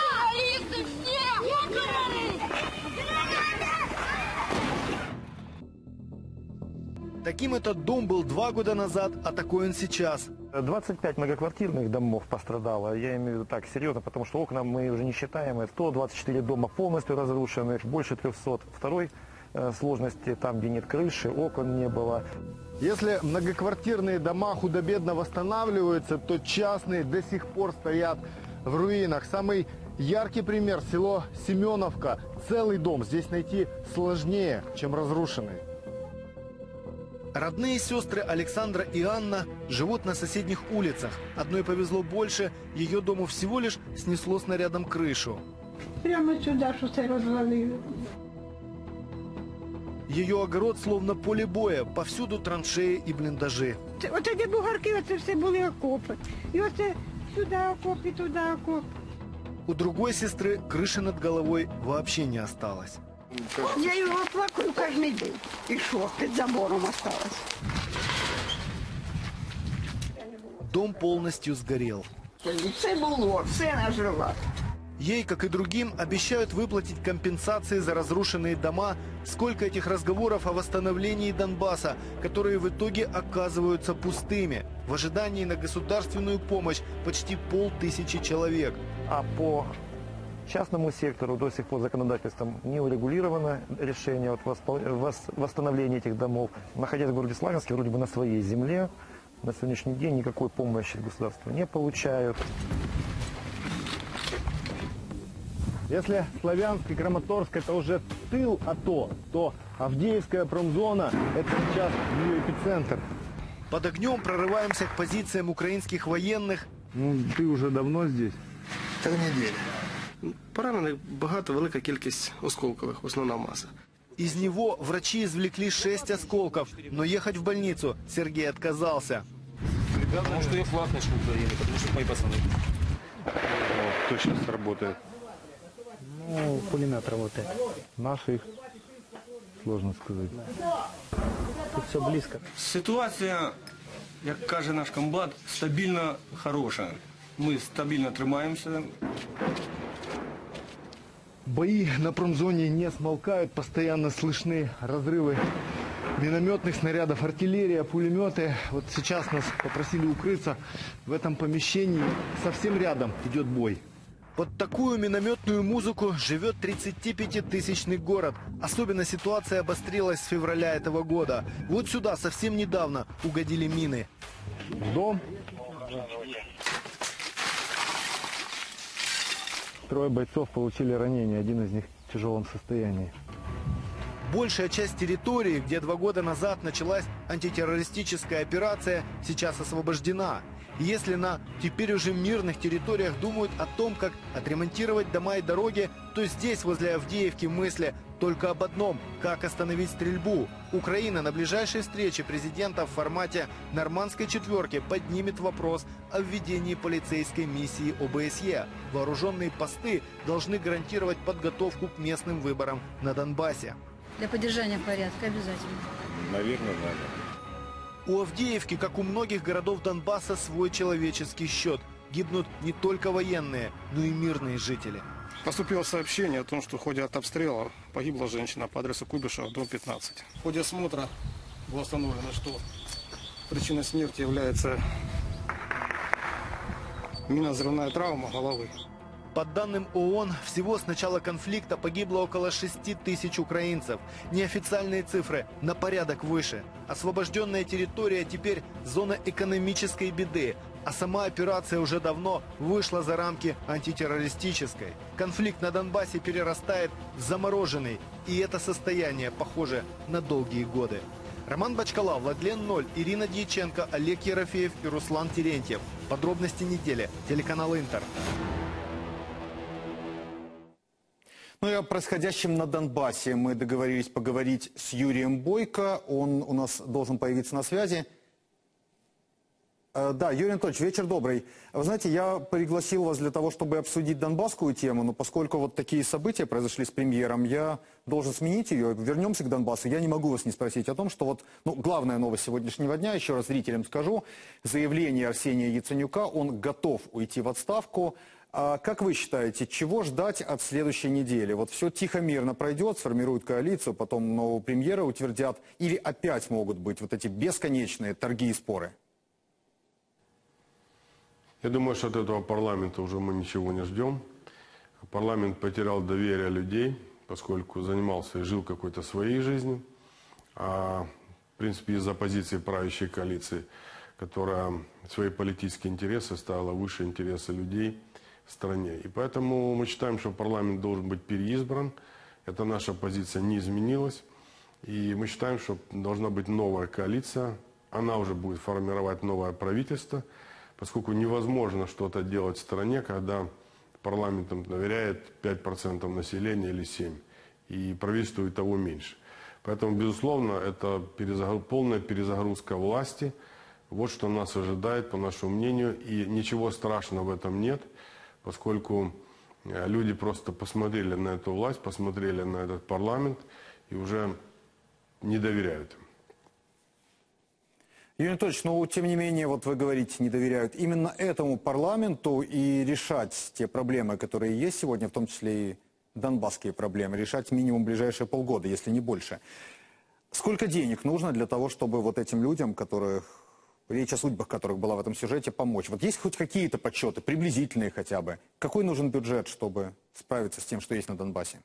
Speaker 15: Таким этот дом был два года назад, а такой он сейчас.
Speaker 5: двадцать пять многоквартирных домов пострадало. Я имею в виду так серьезно, потому что окна мы уже не считаем. сто двадцать четыре дома полностью разрушены, больше трехсот. Второй э, сложности там, где нет крыши, окон не было.
Speaker 16: Если многоквартирные дома худо-бедно восстанавливаются, то частные до сих пор стоят в руинах. Самый яркий пример – село Семеновка. Целый дом здесь найти сложнее, чем разрушенный.
Speaker 15: Родные сестры Александра и Анна живут на соседних улицах. Одной повезло больше, ее дому всего лишь снесло снарядом крышу.
Speaker 3: Прямо сюда, что все развалили.
Speaker 15: Ее огород словно поле боя, повсюду траншеи и блиндажи.
Speaker 3: Оце де бугарки, оце все були окопи. І оце сюди окоп, і туди окоп.
Speaker 15: У другой сестры крыши над головой вообще не осталось.
Speaker 3: Я його плакаю кожен день. І що, під забором осталось.
Speaker 15: Дом полностью сгорел.
Speaker 3: Все було, все нажила.
Speaker 15: Ей, как и другим, обещают выплатить компенсации за разрушенные дома. Сколько этих разговоров о восстановлении Донбасса, которые в итоге оказываются пустыми. В ожидании на государственную помощь почти полтысячи человек.
Speaker 5: А по частному сектору до сих пор законодательством не урегулировано решение вот восстановления этих домов. Находясь в городе Славянске, вроде бы на своей земле, на сегодняшний день никакой помощи государства не получают.
Speaker 16: Если Славянск и Краматорск это уже тыл АТО, то Авдеевская промзона это сейчас ее эпицентр.
Speaker 15: Под огнем прорываемся к позициям украинских военных.
Speaker 16: Ну, ты уже давно здесь?
Speaker 10: Три недели. Поранених багато, велика кількість осколкових, основна маса.
Speaker 15: Из него врачи извлекли шесть осколков, но ехать в больницу Сергей отказался.
Speaker 21: Потому что я флаг начну Украины, потому что мои пацаны.
Speaker 5: Вот, кто сейчас работает?
Speaker 10: Ну, пулемет работает.
Speaker 5: Наши их сложно сказать.
Speaker 10: Тут все близко.
Speaker 18: Ситуація, як каже наш комбат, стабільно хороша. Ми стабільно тримаємося.
Speaker 16: Бои на промзоне не смолкают, постоянно слышны разрывы минометных снарядов, артиллерия, пулеметы. Вот сейчас нас попросили укрыться в этом помещении. Совсем рядом идет бой.
Speaker 15: Под такую минометную музыку живет тридцатипятитысячный город. Особенно ситуация обострилась с февраля этого года. Вот сюда совсем недавно угодили мины.
Speaker 16: Дом. Трое бойцов получили ранения, один из них в тяжелом состоянии.
Speaker 15: Большая часть территории, где два года назад началась антитеррористическая операция, сейчас освобождена. И если на теперь уже мирных территориях думают о том, как отремонтировать дома и дороги, то здесь, возле Авдеевки, мысли только об одном – как остановить стрельбу. Украина на ближайшей встрече президента в формате нормандской четверки поднимет вопрос о введении полицейской миссии ОБСЕ. Вооруженные посты должны гарантировать подготовку к местным выборам на Донбассе.
Speaker 19: Для поддержания порядка обязательно.
Speaker 5: Наверное, надо.
Speaker 15: У Авдеевки, как у многих городов Донбасса, свой человеческий счет. Гибнут не только военные, но и мирные жители.
Speaker 22: Поступило сообщение о том, что в ходе артобстрела погибла женщина по адресу Куйбышева, дом пятнадцать. В ходе осмотра было установлено, что причиной смерти является минно-взрывная травма головы.
Speaker 15: По данным ООН, всего с начала конфликта погибло около шести тысяч украинцев. Неофициальные цифры на порядок выше. Освобожденная территория теперь зона экономической беды. А сама операция уже давно вышла за рамки антитеррористической. Конфликт на Донбассе перерастает в замороженный. И это состояние похоже на долгие годы. Роман Бачкала, Владлен Ноль, Ирина Дьяченко, Олег Ерофеев и Руслан Терентьев. Подробности недели. Телеканал Интер.
Speaker 6: Ну и о происходящем на Донбассе мы договорились поговорить с Юрием Бойко. Он у нас должен появиться на связи. Да, Юрий Анатольевич, вечер добрый. Вы знаете, я пригласил вас для того, чтобы обсудить донбасскую тему, но поскольку вот такие события произошли с премьером, я должен сменить ее. Вернемся к Донбассу. Я не могу вас не спросить о том, что вот, ну, главная новость сегодняшнего дня, еще раз зрителям скажу, заявление Арсения Яценюка, он готов уйти в отставку. А как вы считаете, чего ждать от следующей недели? Вот все тихо-мирно пройдет, сформируют коалицию, потом нового премьера утвердят, или опять могут быть вот эти бесконечные торги и споры?
Speaker 9: Я думаю, что от этого парламента уже мы ничего не ждем. Парламент потерял доверие людей, поскольку занимался и жил какой-то своей жизнью. А, в принципе, из-за позиции правящей коалиции, которая свои политические интересы ставила выше интереса людей в стране. И поэтому мы считаем, что парламент должен быть переизбран. Эта наша позиция не изменилась. И мы считаем, что должна быть новая коалиция. Она уже будет формировать новое правительство. Поскольку невозможно что-то делать в стране, когда парламентом доверяет пять процентов населения или семь процентов, и правительству и того меньше. Поэтому, безусловно, это перезагруз... полная перезагрузка власти. Вот что нас ожидает, по нашему мнению, и ничего страшного в этом нет, поскольку люди просто посмотрели на эту власть, посмотрели на этот парламент и уже не доверяют им.
Speaker 6: Юрий Анатольевич, но тем не менее, вот вы говорите, не доверяют именно этому парламенту и решать те проблемы, которые есть сегодня, в том числе и донбасские проблемы, решать минимум в ближайшие полгода, если не больше. Сколько денег нужно для того, чтобы вот этим людям, которых, речь о судьбах которых была в этом сюжете, помочь? Вот есть хоть какие-то подсчеты, приблизительные хотя бы? Какой нужен бюджет, чтобы справиться с тем, что есть на Донбассе?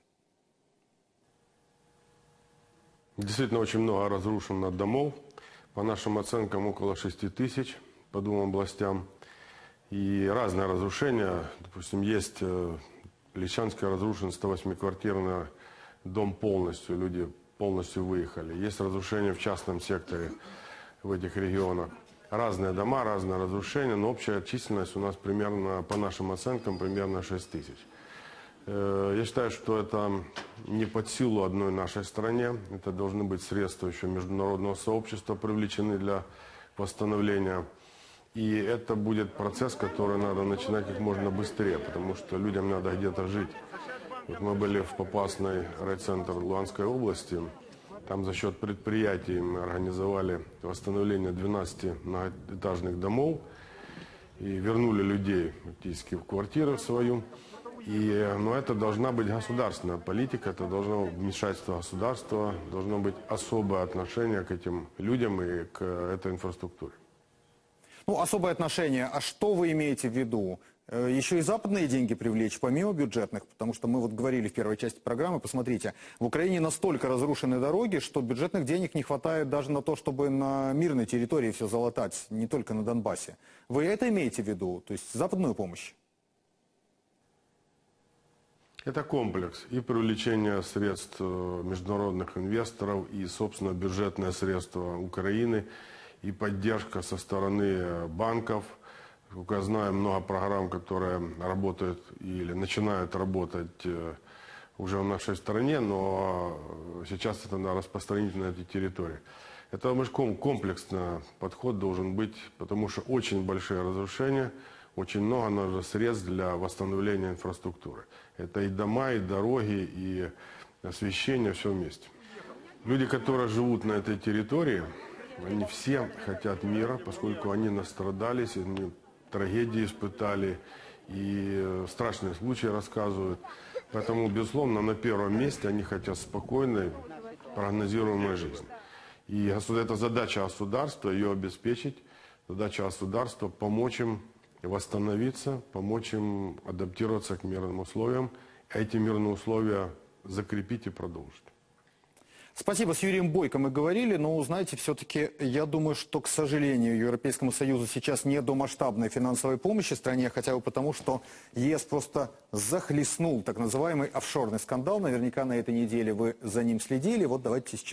Speaker 9: Действительно, очень много разрушено домов. По нашим оценкам, около шести тысяч по двум областям. И разные разрушения. Допустим, есть в Лисичанске разрушен сто восьмиквартирный дом полностью. Люди полностью выехали. Есть разрушения в частном секторе в этих регионах. Разные дома, разные разрушения. Но общая численность у нас примерно, по нашим оценкам, примерно шесть тысяч. Я считаю, что это не под силу одной нашей стране. Это должны быть средства еще международного сообщества привлечены для восстановления. И это будет процесс, который надо начинать как можно быстрее, потому что людям надо где-то жить. Вот мы были в Попасной райцентр Луганской области. Там за счет предприятий мы организовали восстановление двенадцати многоэтажных домов и вернули людей практически в квартиру свою. И, но это должна быть государственная политика, это должно быть вмешательство государства, должно быть особое отношение к этим людям и к этой инфраструктуре.
Speaker 6: Ну, особое отношение. А что вы имеете в виду? Еще и западные деньги привлечь, помимо бюджетных? Потому что мы вот говорили в первой части программы, посмотрите, в Украине настолько разрушены дороги, что бюджетных денег не хватает даже на то, чтобы на мирной территории все залатать, не только на Донбассе. Вы это имеете в виду? То есть западную помощь?
Speaker 9: Это комплекс и привлечение средств международных инвесторов, и, собственно, бюджетные средства Украины, и поддержка со стороны банков. Я знаю много программ, которые работают или начинают работать уже в нашей стране, но сейчас это надо распространить на эти территории. Это комплексный подход должен быть, потому что очень большие разрушения, очень много нужно средств для восстановления инфраструктуры. Это и дома, и дороги, и освещение, все вместе. Люди, которые живут на этой территории, они все хотят мира, поскольку они настрадались, они трагедии испытали, и страшные случаи рассказывают. Поэтому, безусловно, на первом месте они хотят спокойной, прогнозируемой жизни. И это задача государства, ее обеспечить, задача государства помочь им восстановиться, помочь им адаптироваться к мирным условиям, а эти мирные условия закрепить и продолжить.
Speaker 6: Спасибо. С Юрием Бойко мы говорили, но, знаете, все-таки я думаю, что, к сожалению, Европейскому Союзу сейчас не до масштабной финансовой помощи стране, хотя бы потому, что ЕС просто захлестнул так называемый офшорный скандал. Наверняка на этой неделе вы за ним следили. Вот давайте сейчас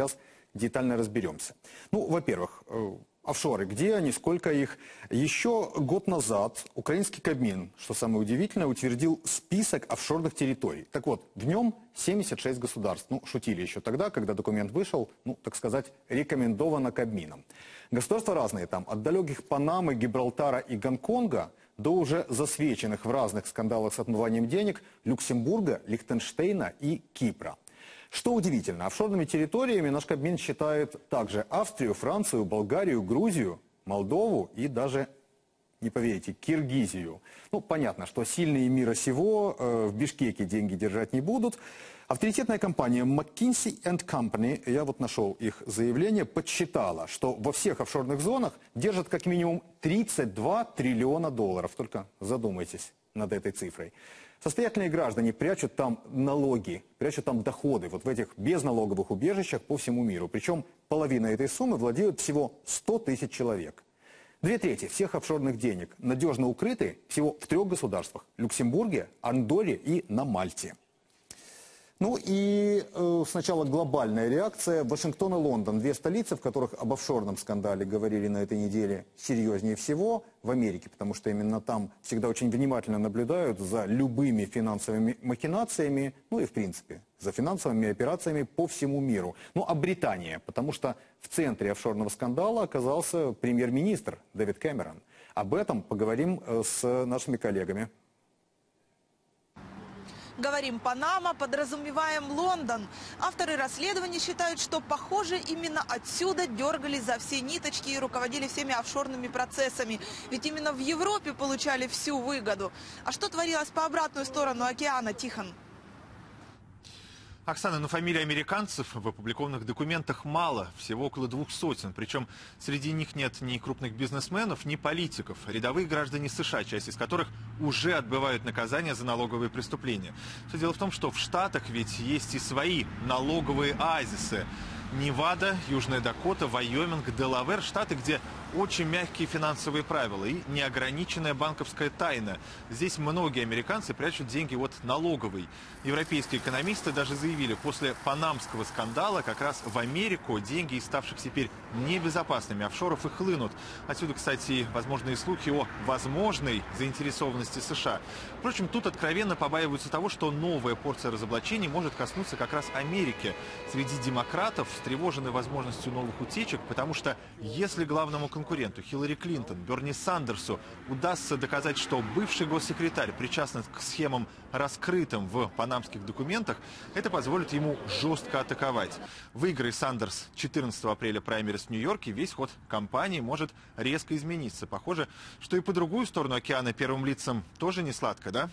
Speaker 6: детально разберемся. Ну, во-первых, офшоры, где они, сколько их? Еще год назад украинский Кабмин, что самое удивительное, утвердил список офшорных территорий. Так вот, в нем семьдесят шесть государств. Ну, шутили еще тогда, когда документ вышел, ну, так сказать, рекомендовано Кабмином. Государства разные там, от далеких Панамы, Гибралтара и Гонконга до уже засвеченных в разных скандалах с отмыванием денег Люксембурга, Лихтенштейна и Кипра. Что удивительно, офшорными территориями наш Кабмин считает также Австрию, Францию, Болгарию, Грузию, Молдову и даже, не поверите, Киргизию. Ну, понятно, что сильные мира сего э, в Бишкеке деньги держать не будут. Авторитетная компания McKinsey энд Company, я вот нашел их заявление, подсчитала, что во всех офшорных зонах держат как минимум тридцать два триллиона долларов. Только задумайтесь над этой цифрой. Состоятельные граждане прячут там налоги, прячут там доходы, вот в этих безналоговых убежищах по всему миру. Причем половина этой суммы владеют всего сто тысяч человек. Две трети всех офшорных денег надежно укрыты всего в трех государствах – Люксембурге, Андорре и на Мальте. Ну и э, сначала глобальная реакция. Вашингтон и Лондон, две столицы, в которых об офшорном скандале говорили на этой неделе серьезнее всего в Америке, потому что именно там всегда очень внимательно наблюдают за любыми финансовыми махинациями, ну и в принципе за финансовыми операциями по всему миру. Ну а Британия, потому что в центре офшорного скандала оказался премьер-министр Дэвид Кэмерон. Об этом поговорим с нашими коллегами.
Speaker 11: Говорим Панама, подразумеваем Лондон. Авторы расследования считают, что, похоже, именно отсюда дергали за все ниточки и руководили всеми офшорными процессами. Ведь именно в Европе получали всю выгоду. А что творилось по обратную сторону океана, Тихон?
Speaker 12: Оксана, но фамилий американцев в опубликованных документах мало, всего около двух сотен. Причем среди них нет ни крупных бизнесменов, ни политиков. Рядовые граждане США, часть из которых уже отбывают наказание за налоговые преступления. Все дело в том, что в Штатах ведь есть и свои налоговые оазисы. Невада, Южная Дакота, Вайоминг, Делавэр – штаты, где очень мягкие финансовые правила и неограниченная банковская тайна. Здесь многие американцы прячут деньги от налоговой. Европейские экономисты даже заявили, после панамского скандала как раз в Америку деньги из ставших теперь небезопасными офшоров и хлынут. Отсюда, кстати, возможные слухи о возможной заинтересованности США. Впрочем, тут откровенно побаиваются того, что новая порция разоблачений может коснуться как раз Америки. Среди демократов встревожены возможностью новых утечек, потому что если главному конкуренту Хиллари Клинтон, Берни Сандерсу удастся доказать, что бывший госсекретарь причастен к схемам, раскрытым в панамских документах, это позволит ему жестко атаковать. Выиграй Сандерс четырнадцатого апреля праймерис в Нью-Йорке, весь ход кампании может резко измениться. Похоже, что и по другую сторону океана первым лицам тоже не сладко, да?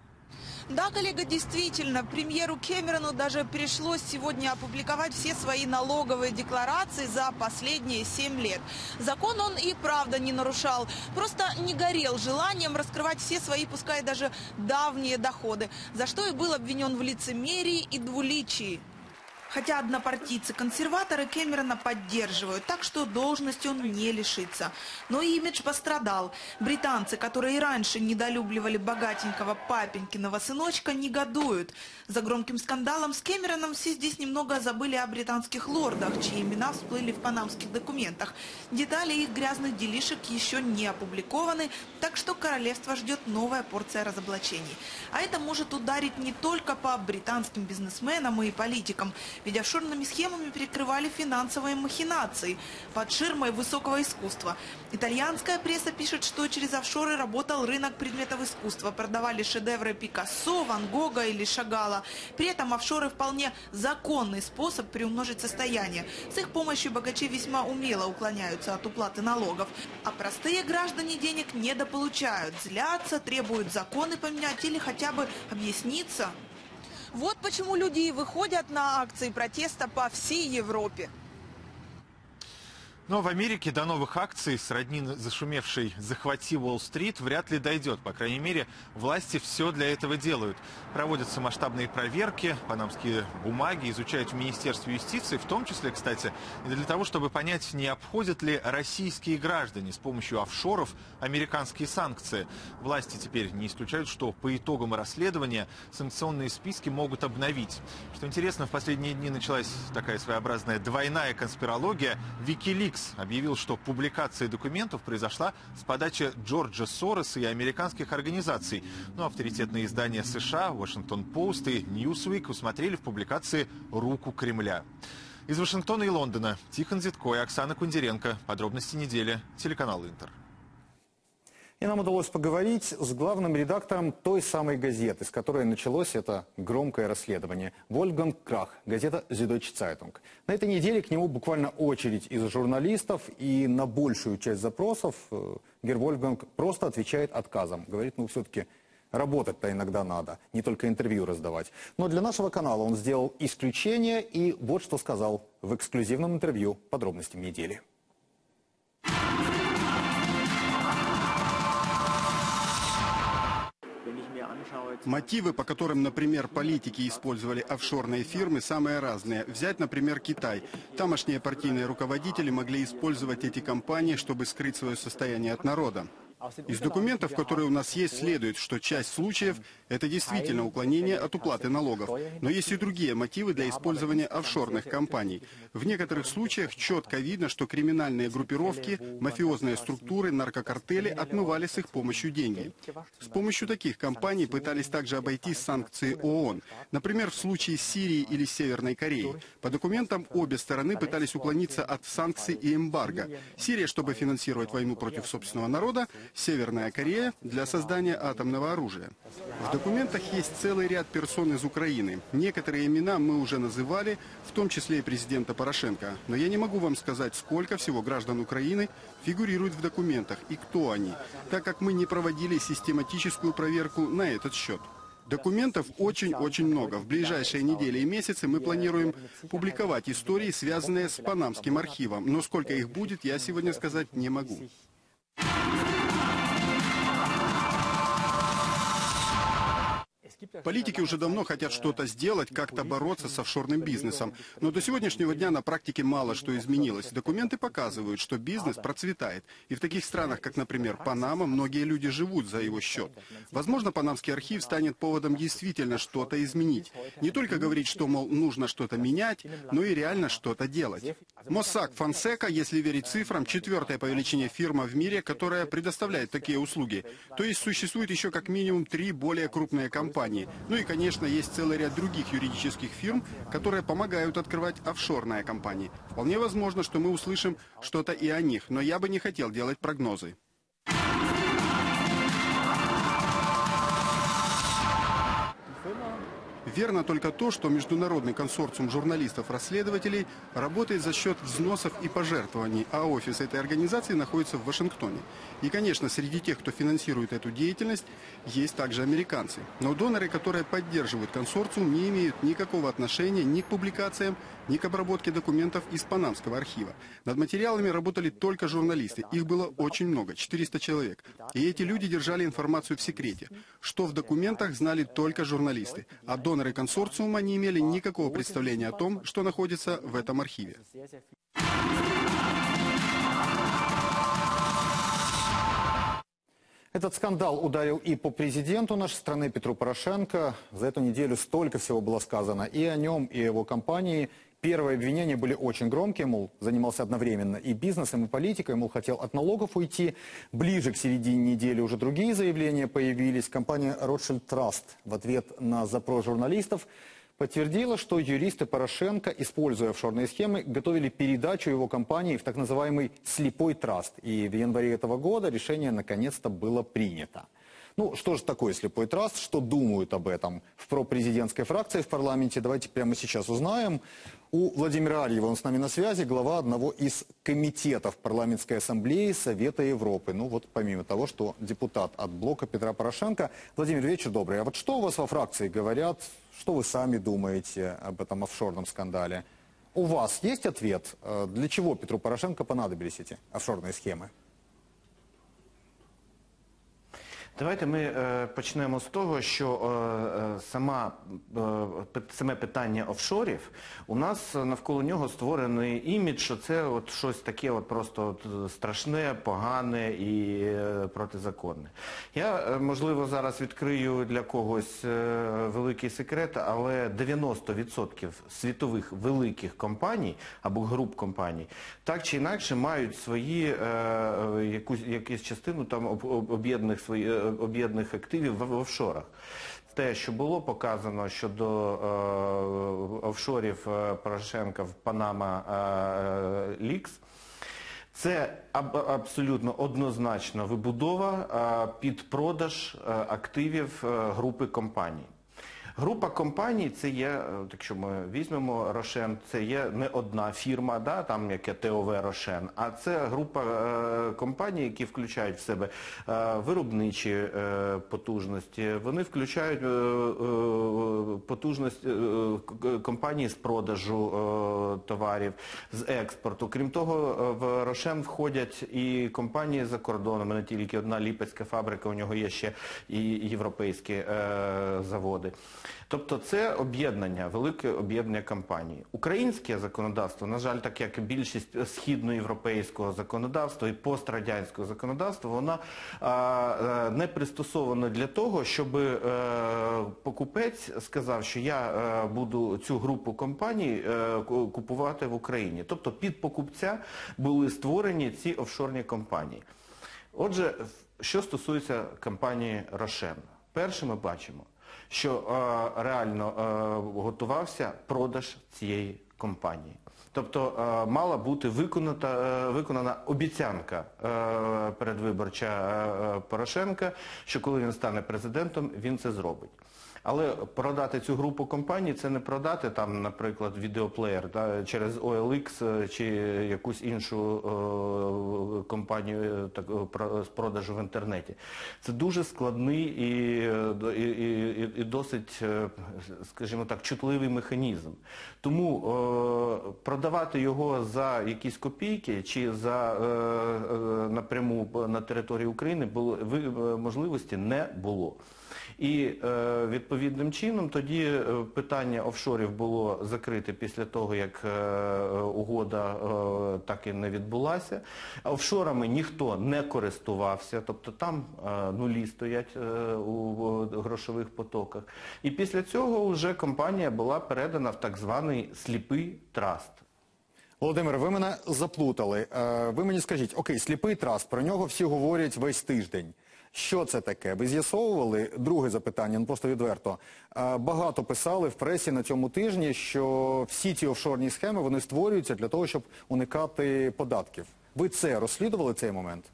Speaker 11: Да, коллега, действительно, премьеру Кэмерону даже пришлось сегодня опубликовать все свои налоговые декларации за последние семь лет. Закон он и правда не нарушал, просто не горел желанием раскрывать все свои, пускай даже давние доходы, за что и был обвинен в лицемерии и двуличии. Хотя однопартийцы-консерваторы Кэмерона поддерживают, так что должности он не лишится. Но и имидж пострадал. Британцы, которые и раньше недолюбливали богатенького папенькиного сыночка, негодуют. За громким скандалом с Кэмероном все здесь немного забыли о британских лордах, чьи имена всплыли в панамских документах. Детали их грязных делишек еще не опубликованы, так что королевство ждет новая порция разоблачений. А это может ударить не только по британским бизнесменам и политикам. Ведь офшорными схемами прикрывали финансовые махинации под ширмой высокого искусства. Итальянская пресса пишет, что через офшоры работал рынок предметов искусства. Продавали шедевры Пикассо, Ван Гога или Шагала. При этом офшоры вполне законный способ приумножить состояние. С их помощью богачи весьма умело уклоняются от уплаты налогов. А простые граждане денег недополучают. Злятся, требуют законы поменять или хотя бы объясниться. Вот почему люди и выходят на акции протеста по всей Европе.
Speaker 12: Но в Америке до новых акций, сродни зашумевшей «Захвати Уолл-стрит», вряд ли дойдет. По крайней мере, власти все для этого делают. Проводятся масштабные проверки, панамские бумаги изучают в Министерстве юстиции, в том числе, кстати, и для того, чтобы понять, не обходят ли российские граждане с помощью офшоров американские санкции. Власти теперь не исключают, что по итогам расследования санкционные списки могут обновить. Что интересно, в последние дни началась такая своеобразная двойная конспирология. Wikileaks объявил, что публикация документов произошла с подачи Джорджа Сороса и американских организаций. Но авторитетные издания США, Washington Post и Newsweek усмотрели в публикации руку Кремля. Из Вашингтона и Лондона Тихон Зитко и Оксана Кундеренко. Подробности недели. Телеканал Интер.
Speaker 6: И нам удалось поговорить с главным редактором той самой газеты, с которой началось это громкое расследование. Вольфганг Крах, газета «Süddeutsche Zeitung». На этой неделе к нему буквально очередь из журналистов, и на большую часть запросов герр Вольфганг просто отвечает отказом. Говорит, ну все-таки работать-то иногда надо, не только интервью раздавать. Но для нашего канала он сделал исключение, и вот что сказал в эксклюзивном интервью «Подробности недели».
Speaker 2: Мотивы, по которым, например, политики использовали офшорные фирмы, самые разные. Взять, например, Китай. Тамошние партийные руководители могли использовать эти компании, чтобы скрыть свое состояние от народа. Из документов, которые у нас есть, следует, что часть случаев – это действительно уклонение от уплаты налогов. Но есть и другие мотивы для использования офшорных компаний. В некоторых случаях четко видно, что криминальные группировки, мафиозные структуры, наркокартели отмывали с их помощью деньги. С помощью таких компаний пытались также обойти санкции ООН. Например, в случае Сирии или Северной Кореи. По документам, обе стороны пытались уклониться от санкций и эмбарго. Сирия, чтобы финансировать войну против собственного народа, Северная Корея для создания атомного оружия. В документах есть целый ряд персон из Украины. Некоторые имена мы уже называли, в том числе и президента Порошенко. Но я не могу вам сказать, сколько всего граждан Украины фигурирует в документах и кто они, так как мы не проводили систематическую проверку на этот счет. Документов очень-очень много. В ближайшие недели и месяцы мы планируем публиковать истории, связанные с Панамским архивом. Но сколько их будет, я сегодня сказать не могу. Политики уже давно хотят что-то сделать, как-то бороться с офшорным бизнесом. Но до сегодняшнего дня на практике мало что изменилось. Документы показывают, что бизнес процветает. И в таких странах, как, например, Панама, многие люди живут за его счет. Возможно, Панамский архив станет поводом действительно что-то изменить. Не только говорить, что, мол, нужно что-то менять, но и реально что-то делать. Mossack Fonseca, если верить цифрам, четвертая по величине фирма в мире, которая предоставляет такие услуги. То есть существует еще как минимум три более крупные компании. Ну и, конечно, есть целый ряд других юридических фирм, которые помогают открывать офшорные компании. Вполне возможно, что мы услышим что-то и о них, но я бы не хотел делать прогнозы. Верно только то, что международный консорциум журналистов-расследователей работает за счет взносов и пожертвований, а офис этой организации находится в Вашингтоне. И, конечно, среди тех, кто финансирует эту деятельность, есть также американцы. Но доноры, которые поддерживают консорциум, не имеют никакого отношения ни к публикациям, ни к обработке документов из Панамского архива. Над материалами работали только журналисты. Их было очень много, четыреста человек. И эти люди держали информацию в секрете. Что в документах, знали только журналисты. А доноры консорциума не имели никакого представления о том, что находится в этом архиве.
Speaker 6: Этот скандал ударил и по президенту нашей страны Петру Порошенко. За эту неделю столько всего было сказано и о нем, и о его компании. Первые обвинения были очень громкие, мол, занимался одновременно и бизнесом, и политикой, мол, хотел от налогов уйти. Ближе к середине недели уже другие заявления появились. Компания Rothschild Trust в ответ на запрос журналистов подтвердила, что юристы Порошенко, используя офшорные схемы, готовили передачу его компании в так называемый слепой траст. И в январе этого года решение наконец-то было принято. Ну, что же такое слепой траст, что думают об этом в пропрезидентской фракции в парламенте, давайте прямо сейчас узнаем. У Владимира Арьева, он с нами на связи, глава одного из комитетов парламентской ассамблеи Совета Европы. Ну вот помимо того, что депутат от блока Петра Порошенко. Владимир, вечер добрый. А вот что у вас во фракции говорят, что вы сами думаете об этом офшорном скандале? У вас есть ответ, для чего Петру Порошенко понадобились эти офшорные схемы?
Speaker 17: Давайте ми е, почнемо з того, що е, сама, е, саме питання офшорів, у нас навколо нього створений імідж, що це от щось таке от просто от страшне, погане і е, протизаконне. Я, е, можливо, зараз відкрию для когось е, великий секрет, але дев'яносто відсотків світових великих компаній або груп компаній так чи інакше мають свої, е, якусь, якусь частину там об'єднаних свої об'єднаних активів в офшорах. Те, що було показано щодо е, офшорів Порошенка в Panama Leaks, це аб абсолютно однозначно вибудова е, під продаж е, активів е, групи компаній. Група компаній, це є, якщо ми візьмемо Рошен, це є не одна фірма, да, там яке ТОВ Рошен, а це група е, компаній, які включають в себе е, виробничі е, потужності, вони включають е, е, потужності е, компанії з продажу е, товарів, з експорту. Крім того, в Рошен входять і компанії за кордоном, не тільки одна ліпецька фабрика, у нього є ще і європейські е, заводи. Тобто це об'єднання, велике об'єднання компаній. Українське законодавство, на жаль, так як і більшість східноєвропейського законодавства і пострадянського законодавства, вона а, не пристосована для того, щоб е, покупець сказав, що я е, буду цю групу компаній е, купувати в Україні. Тобто під покупця були створені ці офшорні компанії. Отже, що стосується компанії Рошен. Перше ми бачимо, що е, реально е, готувався продаж цієї компанії. Тобто е, мала бути виконана, е, виконана обіцянка е, передвиборча е, Порошенка, що коли він стане президентом, він це зробить. Але продати цю групу компаній – це не продати там, наприклад, відеоплеєр да, через о ел ікс чи якусь іншу е, компанію так, про, з продажу в інтернеті. Це дуже складний і, і, і, і досить, скажімо так, чутливий механізм. Тому е, продавати його за якісь копійки чи за е, е, напряму на території України було, можливості не було. І е, відповідним чином тоді питання офшорів було закрите після того, як е, угода е, так і не відбулася. Офшорами ніхто не користувався, тобто там е, нулі стоять е, у грошових потоках. І після цього вже компанія була передана в так званий сліпий траст.
Speaker 6: Володимир, ви мене заплутали. Ви мені скажіть, окей, сліпий траст, про нього всі говорять весь тиждень. Що це таке? Ви з'ясовували? Друге запитання, ну просто відверто. Багато писали в пресі на цьому тижні, що всі ці офшорні схеми, вони створюються для того, щоб уникати податків. Ви це розслідували, цей момент?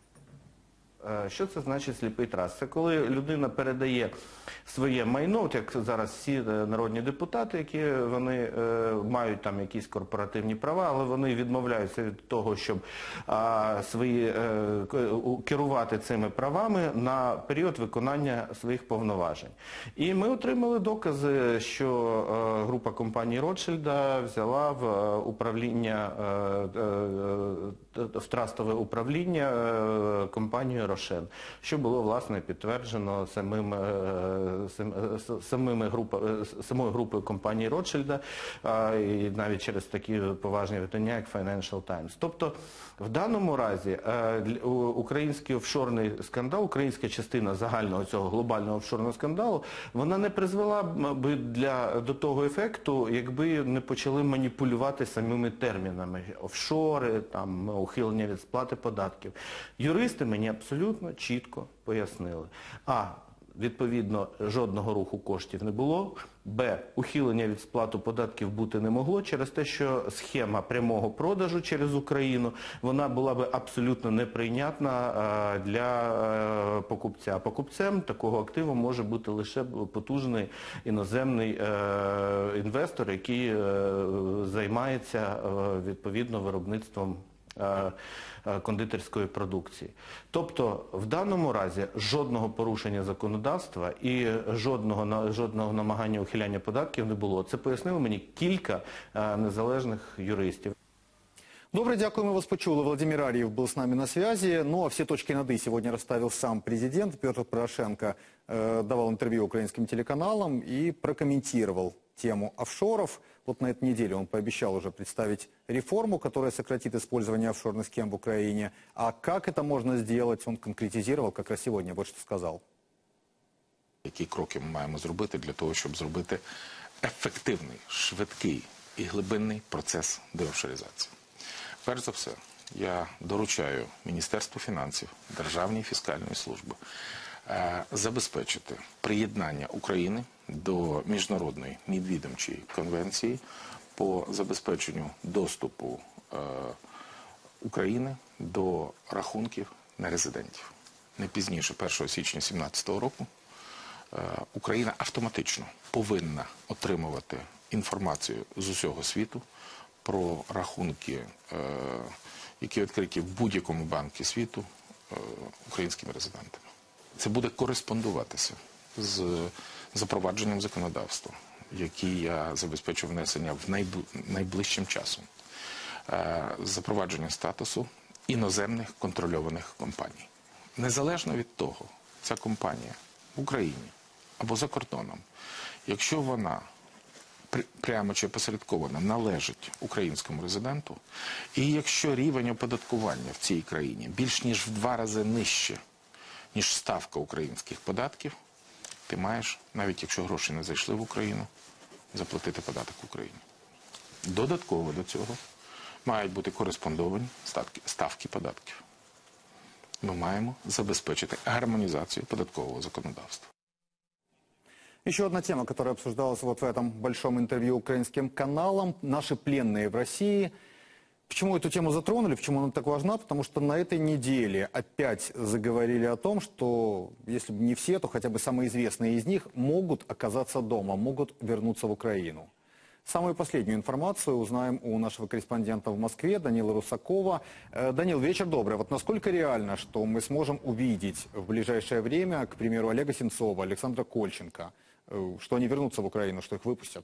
Speaker 17: Що це значить сліпий траст? Це коли людина передає своє майно, от як зараз всі народні депутати, які вони е, мають там якісь корпоративні права, але вони відмовляються від того, щоб а, свої, е, керувати цими правами на період виконання своїх повноважень. І ми отримали докази, що е, група компаній Ротшильда взяла в управління, е, е, в трастове управління е, компанію Рошен, що було, власне, підтверджено самим, самими група, самою групою компанії Ротшильда і навіть через такі поважні видання, як Financial Times. Тобто, в даному разі український офшорний скандал, українська частина загального цього глобального офшорного скандалу, вона не призвела б для, до того ефекту, якби не почали маніпулювати самими термінами. Офшори, там, ухилення від сплати податків. Юристи мені абсолютно чітко пояснили. А, відповідно, жодного руху коштів не було. Б, ухилення від сплати податків бути не могло через те, що схема прямого продажу через Україну, вона була би абсолютно неприйнятна для покупця. Покупцем такого активу може бути лише потужний іноземний інвестор, який займається відповідно виробництвом е, е, кондитерської продукції. Тобто, в даному разі жодного порушення законодавства і жодного, на- жодного намагання ухиляння податків не було. Це пояснили мені кілька е, незалежних юристів.
Speaker 6: Добрый, дякую, мы вас почули. Владимир Арьев был с нами на связи. Ну а все точки над «и» сегодня расставил сам президент. Петр Порошенко э, давал интервью украинским телеканалам и прокомментировал тему офшоров. Вот на этой неделе он пообещал уже представить реформу, которая сократит использование офшорных схем в Украине. А как это можно сделать, он конкретизировал как раз сегодня. Вот что сказал.
Speaker 1: Які кроки ми маємо зробити для того, щоб зробити ефективний, швидкий і глибинний процес деофшоризації? Перш за все, я доручаю Міністерству фінансів, Державній фіскальної служби е, забезпечити приєднання України до Міжнародної міжвідомчої конвенції по забезпеченню доступу е, України до рахунків нерезидентів. Не пізніше першого січня дві тисячі сімнадцятого року е, Україна автоматично повинна отримувати інформацію з усього світу про рахунки, е, які відкриті в будь-якому банку світу е, українськими резидентами. Це буде кореспондуватися з запровадженням законодавства, які я забезпечу внесення в найбл... найближчим часом. Е, запровадження статусу іноземних контрольованих компаній. Незалежно від того, ця компанія в Україні або за кордоном, якщо вона прямо чи посередковано належить українському резиденту, і якщо рівень оподаткування в цій країні більш ніж в два рази нижче, ніж ставка українських податків, ти маєш, навіть якщо гроші не зайшли в Україну, заплатити податок в Україні. Додатково до цього мають бути кореспондовані ставки, ставки податків. Ми маємо забезпечити гармонізацію податкового законодавства.
Speaker 6: Еще одна тема, которая обсуждалась вот в этом большом интервью украинским каналам. Наши пленные в России. Почему эту тему затронули, почему она так важна? Потому что на этой неделе опять заговорили о том, что если бы не все, то хотя бы самые известные из них могут оказаться дома, могут вернуться в Украину. Самую последнюю информацию узнаем у нашего корреспондента в Москве Данила Русакова. Данил, вечер добрый. Вот насколько реально, что мы сможем увидеть в ближайшее время, к примеру, Олега Сенцова, Александра Кольченко, что они вернутся в Украину, что их выпустят?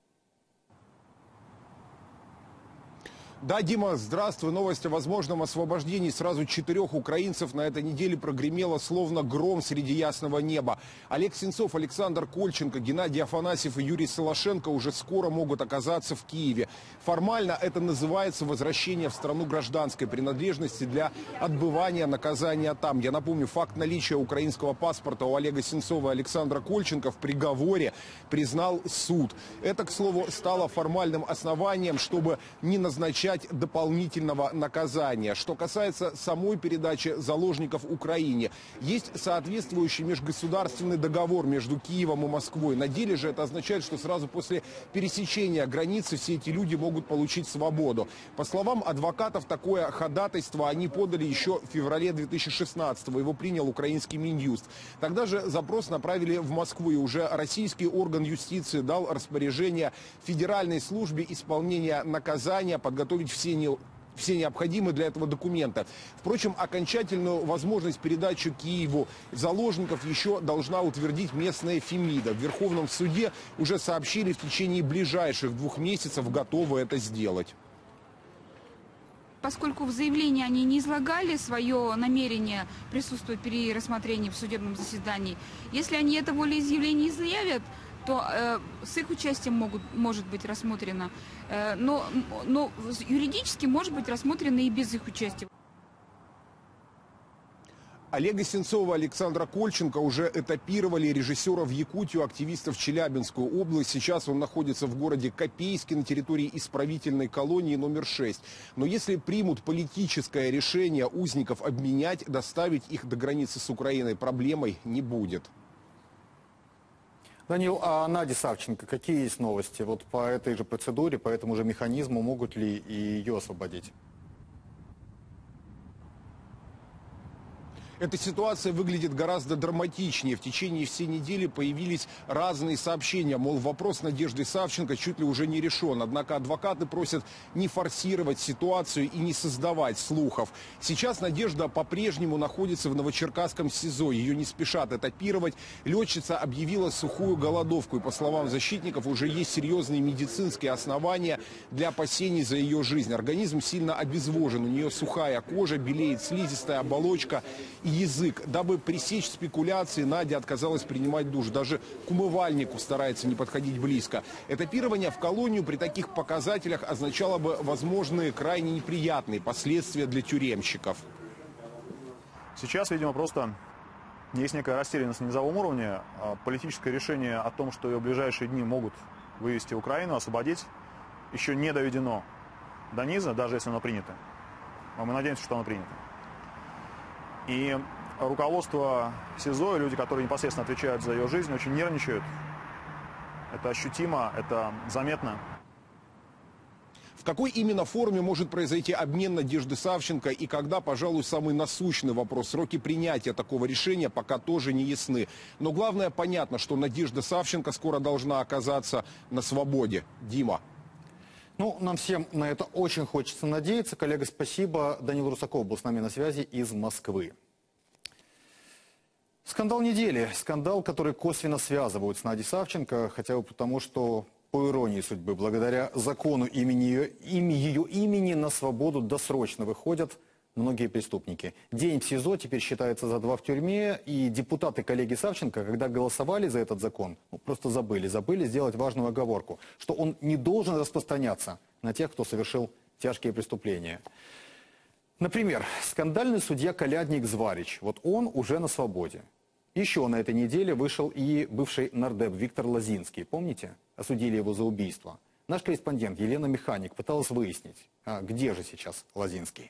Speaker 20: Да, Дима, здравствуй. Новость о возможном освобождении сразу четырех украинцев на этой неделе прогремела словно гром среди ясного неба. Олег Сенцов, Александр Кольченко, Геннадий Афанасьев и Юрий Солошенко уже скоро могут оказаться в Киеве. Формально это называется возвращение в страну гражданской принадлежности для отбывания наказания там. Я напомню, факт наличия украинского паспорта у Олега Сенцова и Александра Кольченко в приговоре признал суд. Это, к слову, стало формальным основанием, чтобы не назначать дополнительного наказания. Что касается самой передачи заложников Украине, есть соответствующий межгосударственный договор между Киевом и Москвой. На деле же это означает, что сразу после пересечения границы все эти люди могут получить свободу. По словам адвокатов, такое ходатайство они подали еще в феврале две тысячи шестнадцатого. Его принял украинский Минюст. Тогда же запрос направили в Москву, и уже российский орган юстиции дал распоряжение Федеральной службе исполнения наказания подготовить все, не, все необходимые для этого документы. Впрочем, окончательную возможность передачи Киеву заложников еще должна утвердить местная Фемида. В Верховном суде уже сообщили, в течение ближайших двух месяцев готовы это сделать.
Speaker 23: Поскольку в заявлении они не излагали свое намерение присутствовать при рассмотрении в судебном заседании, если они это волеизъявление заявят, то э, с их участием могут, может быть рассмотрено, э, но, но юридически может быть рассмотрено и без их участия.
Speaker 20: Олега Сенцова и Александра Кольченко уже этапировали режиссера в Якутию, активистов в Челябинскую область. Сейчас он находится в городе Копейске на территории исправительной колонии номер шесть. Но если примут политическое решение узников обменять, доставить их до границы с Украиной, проблемой не будет.
Speaker 6: Данил, а Наде Савченко какие есть новости? Вот по этой же процедуре, по этому же механизму могут ли и ее освободить?
Speaker 20: Эта ситуация выглядит гораздо драматичнее. В течение всей недели появились разные сообщения, мол, вопрос Надежды Савченко чуть ли уже не решен. Однако адвокаты просят не форсировать ситуацию и не создавать слухов. Сейчас Надежда по-прежнему находится в Новочеркасском СИЗО. Ее не спешат этапировать. Летчица объявила сухую голодовку. И, по словам защитников, уже есть серьезные медицинские основания для опасений за ее жизнь. Организм сильно обезвожен. У нее сухая кожа, белеет слизистая оболочка и язык. Дабы пресечь спекуляции, Надя отказалась принимать душ. Даже к умывальнику старается не подходить близко. Этапирование в колонию при таких показателях означало бы возможные крайне неприятные последствия для тюремщиков.
Speaker 4: Сейчас, видимо, просто есть некая растерянность на низовом уровне. Политическое решение о том, что ее в ближайшие дни могут вывести в Украину, освободить, еще не доведено до низа, даже если оно принято. Но мы надеемся, что оно принято. И руководство СИЗО и люди, которые непосредственно отвечают за ее жизнь, очень нервничают. Это ощутимо, это заметно.
Speaker 20: В какой именно форме может произойти обмен Надежды Савченко и когда, пожалуй, самый насущный вопрос. Сроки принятия такого решения пока тоже не ясны. Но главное понятно, что Надежда Савченко скоро должна оказаться на свободе. Дима.
Speaker 6: Ну, нам всем на это очень хочется надеяться. Коллега, спасибо. Данил Русаков был с нами на связи из Москвы. Скандал недели. Скандал, который косвенно связывают с Надей Савченко, хотя бы потому, что, по иронии судьбы, благодаря закону имени ее, имя ее имени на свободу досрочно выходят многие преступники. День в СИЗО теперь считается за два в тюрьме, и депутаты коллеги Савченко, когда голосовали за этот закон, ну, просто забыли, забыли сделать важную оговорку, что он не должен распространяться на тех, кто совершил тяжкие преступления. Например, скандальный судья Колядник Зварич, вот он уже на свободе. Еще на этой неделе вышел и бывший нардеп Виктор Лозинский, помните? Осудили его за убийство. Наш корреспондент Елена Механик пыталась выяснить, а где же сейчас Лозинский.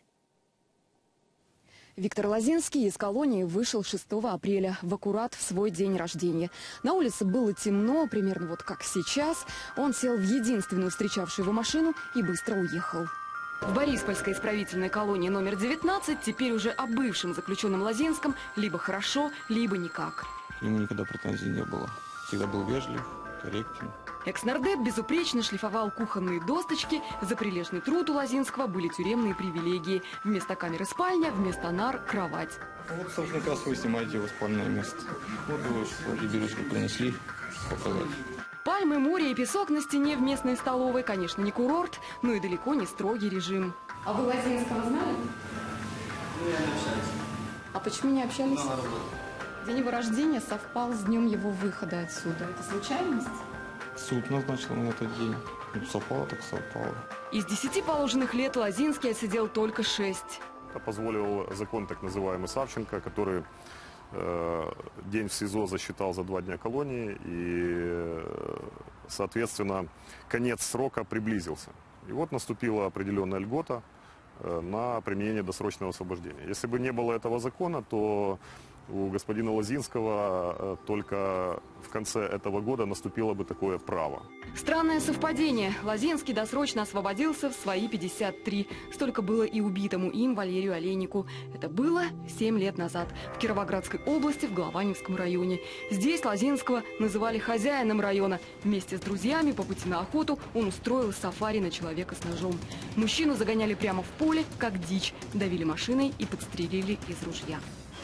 Speaker 8: Виктор Лозинский из колонии вышел шестого апреля, в аккурат в свой день рождения. На улице было темно, примерно вот как сейчас. Он сел в единственную встречавшую его машину и быстро уехал. В Бориспольской исправительной колонии номер девятнадцать теперь уже о бывшем заключенном Лозинском либо хорошо, либо никак.
Speaker 13: К нему никогда претензий не было. Всегда был вежлив, корректен.
Speaker 8: Экс-нардеп безупречно шлифовал кухонные досточки. За прилежный труд у Лозинского были тюремные привилегии. Вместо камеры спальня, вместо нар кровать.
Speaker 13: Вот, собственно, как раз вы снимаете его спальное место. Вот его ребятушки принесли показать.
Speaker 8: Пальмы, море и песок на стене в местной столовой, конечно, не курорт, но и далеко не строгий режим. А вы Лозинского знали?
Speaker 13: Ну, я не общаюсь.
Speaker 8: А почему не общались? День его рождения совпал с днем его выхода отсюда. Это случайность?
Speaker 13: Суд назначил на этот день. Совпало, так совпало.
Speaker 8: Из десяти положенных лет Лозинский отсидел только шесть.
Speaker 24: Это позволил закон так называемый Савченко, который э, день в СИЗО засчитал за два дня колонии, и, соответственно, конец срока приблизился. И вот наступила определенная льгота э, на применение досрочного освобождения. Если бы не было этого закона, то у господина Лозинского только в конце этого года наступило бы такое право.
Speaker 8: Странное совпадение. Лозинский досрочно освободился в свои пятьдесят три. Столько было и убитому им Валерию Олейнику. Это было семь лет назад в Кировоградской области в Голованевском районе. Здесь Лозинского называли хозяином района. Вместе с друзьями по пути на охоту он устроил сафари на человека с ножом. Мужчину загоняли прямо в поле, как дичь, давили машиной и подстрелили из ружья.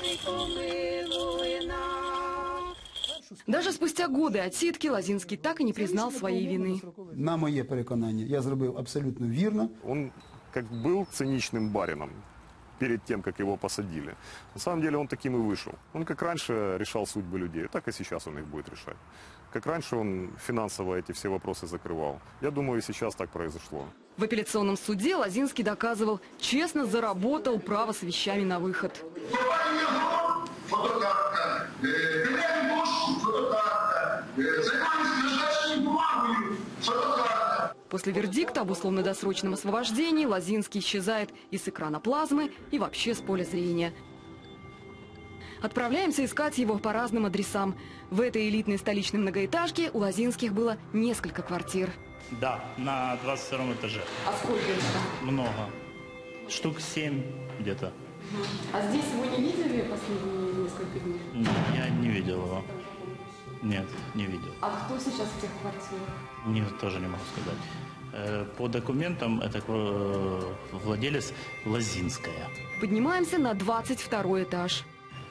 Speaker 8: Даже спустя годы отсидки Лозинский так и не признал своей вины.
Speaker 25: На моє переконання, я зробив абсолютно вірно.
Speaker 24: Он как был циничным барином перед тем, как его посадили. На самом деле он таким и вышел. Он как раньше решал судьбы людей, так и сейчас он их будет решать. Как раньше он финансово эти все вопросы закрывал. Я думаю, и сейчас так произошло.
Speaker 8: В апелляционном суде Лозинский доказывал, честно заработал право с вещами на выход. После вердикта об условно-досрочном освобождении Лозинский исчезает и с экрана плазмы, и вообще с поля зрения. Отправляемся искать его по разным адресам. В этой элитной столичной многоэтажке у Лозинских было несколько квартир.
Speaker 26: Да, на двадцать втором этаже.
Speaker 8: А сколько это?
Speaker 26: Много. Штук семь где-то.
Speaker 8: А здесь его не видели последние несколько дней?
Speaker 3: Я не видел его. Нет, не видел.
Speaker 8: А кто сейчас в тех квартирах?
Speaker 3: Не, тоже не могу сказать. Э, По документам это э, владелец Лозинская.
Speaker 8: Поднимаемся на двадцать второй этаж.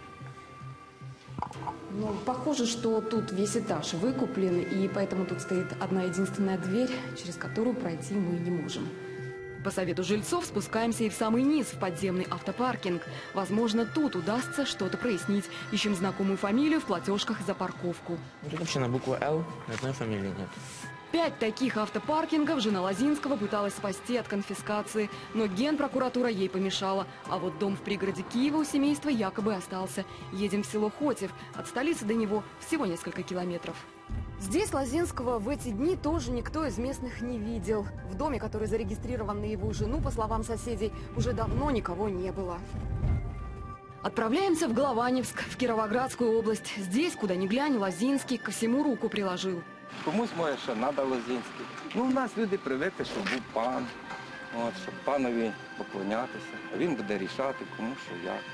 Speaker 7: Ну, похоже, что тут весь этаж выкуплен, и поэтому тут стоит одна единственная дверь, через которую пройти мы не можем.
Speaker 8: По совету жильцов спускаемся и в самый низ, в подземный автопаркинг. Возможно, тут удастся что-то прояснить. Ищем знакомую фамилию в платежках за парковку.
Speaker 10: Тут вообще на букву «Л» ни одной фамилии нет.
Speaker 8: Пять таких автопаркингов жена Лозинского пыталась спасти от конфискации, но генпрокуратура ей помешала. А вот дом в пригороде Киева у семейства якобы остался. Едем в село Хотев. От столицы до него всего несколько километров. Здесь Лозинского в эти дни тоже никто из местных не видел. В доме, который зарегистрирован на его жену, по словам соседей, уже давно никого не было. Отправляемся в Голованевск, в Кировоградскую область. Здесь, куда ни глянь, Лозинский ко всему руку приложил.
Speaker 14: Комусь може, що треба Лозинський. Ну, в нас люди привикли, щоб був пан, от, щоб панові поклонятися. А він буде рішати, кому що як.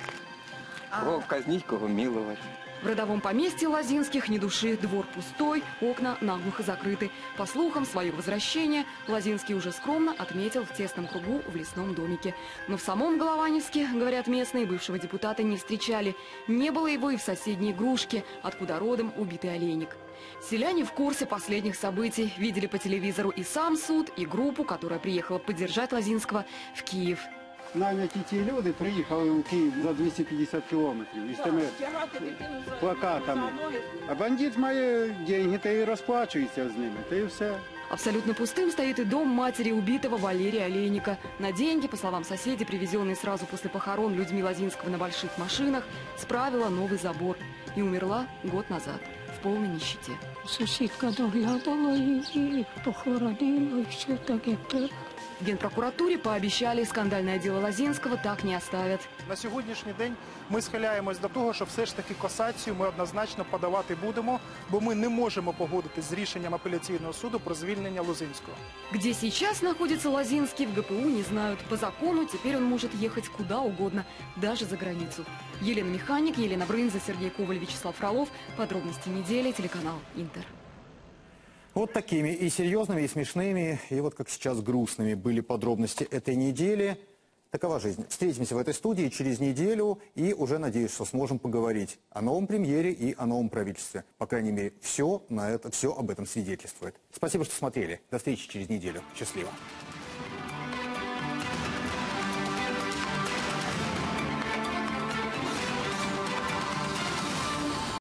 Speaker 14: Кого казніть, кого милувати.
Speaker 8: В родовом поместье Лозинских ни души, двор пустой, окна наглухо закрыты. По слухам, свое возвращение Лозинский уже скромно отметил в тесном кругу в лесном домике. Но в самом Голованевске, говорят местные, бывшего депутата не встречали. Не было его и в соседней Грушке, откуда родом убитый олейник. Селяне в курсе последних событий, видели по телевизору и сам суд, и группу, которая приехала поддержать Лозинского в Киев.
Speaker 2: Наняті ті люди приїхали у Київ за двісті п'ятдесят кілометрів із тими плакатами. А бандит має гроші, та і розплачується з ними, та і все.
Speaker 8: Абсолютно пустым стоит и дом матери убитого Валерия Олейника. На деньги, по словам соседей, привезенные сразу после похорон людьми Лозинского на больших машинах, справила новый забор и умерла год назад в полной нищете.
Speaker 21: Сусідка доглядала її, похоронила і все так, як треба.
Speaker 8: В Генпрокуратуре пообещали, скандальное дело Лозинского так не оставят.
Speaker 26: На сьогоднішній день ми схиляємось до того, що все ж таки касацію ми однозначно подавати будемо, бо ми не можемо погодитись з рішенням апеляційного суду про звільнення Лозинського.
Speaker 8: Где сейчас находится Лозинский, в ГПУ не знают. По закону теперь он может ехать куда угодно, даже за границу. Елена Механик, Елена Брынза, Сергей Коваль, Вячеслав Фролов. Подробности недели, телеканал Интер.
Speaker 6: Вот такими и серьезными, и смешными, и вот как сейчас грустными были подробности этой недели. Такова жизнь. Встретимся в этой студии через неделю и уже надеюсь, что сможем поговорить о новом премьере и о новом правительстве. По крайней мере, все на это, все об этом свидетельствует. Спасибо, что смотрели. До встречи через неделю. Счастливо.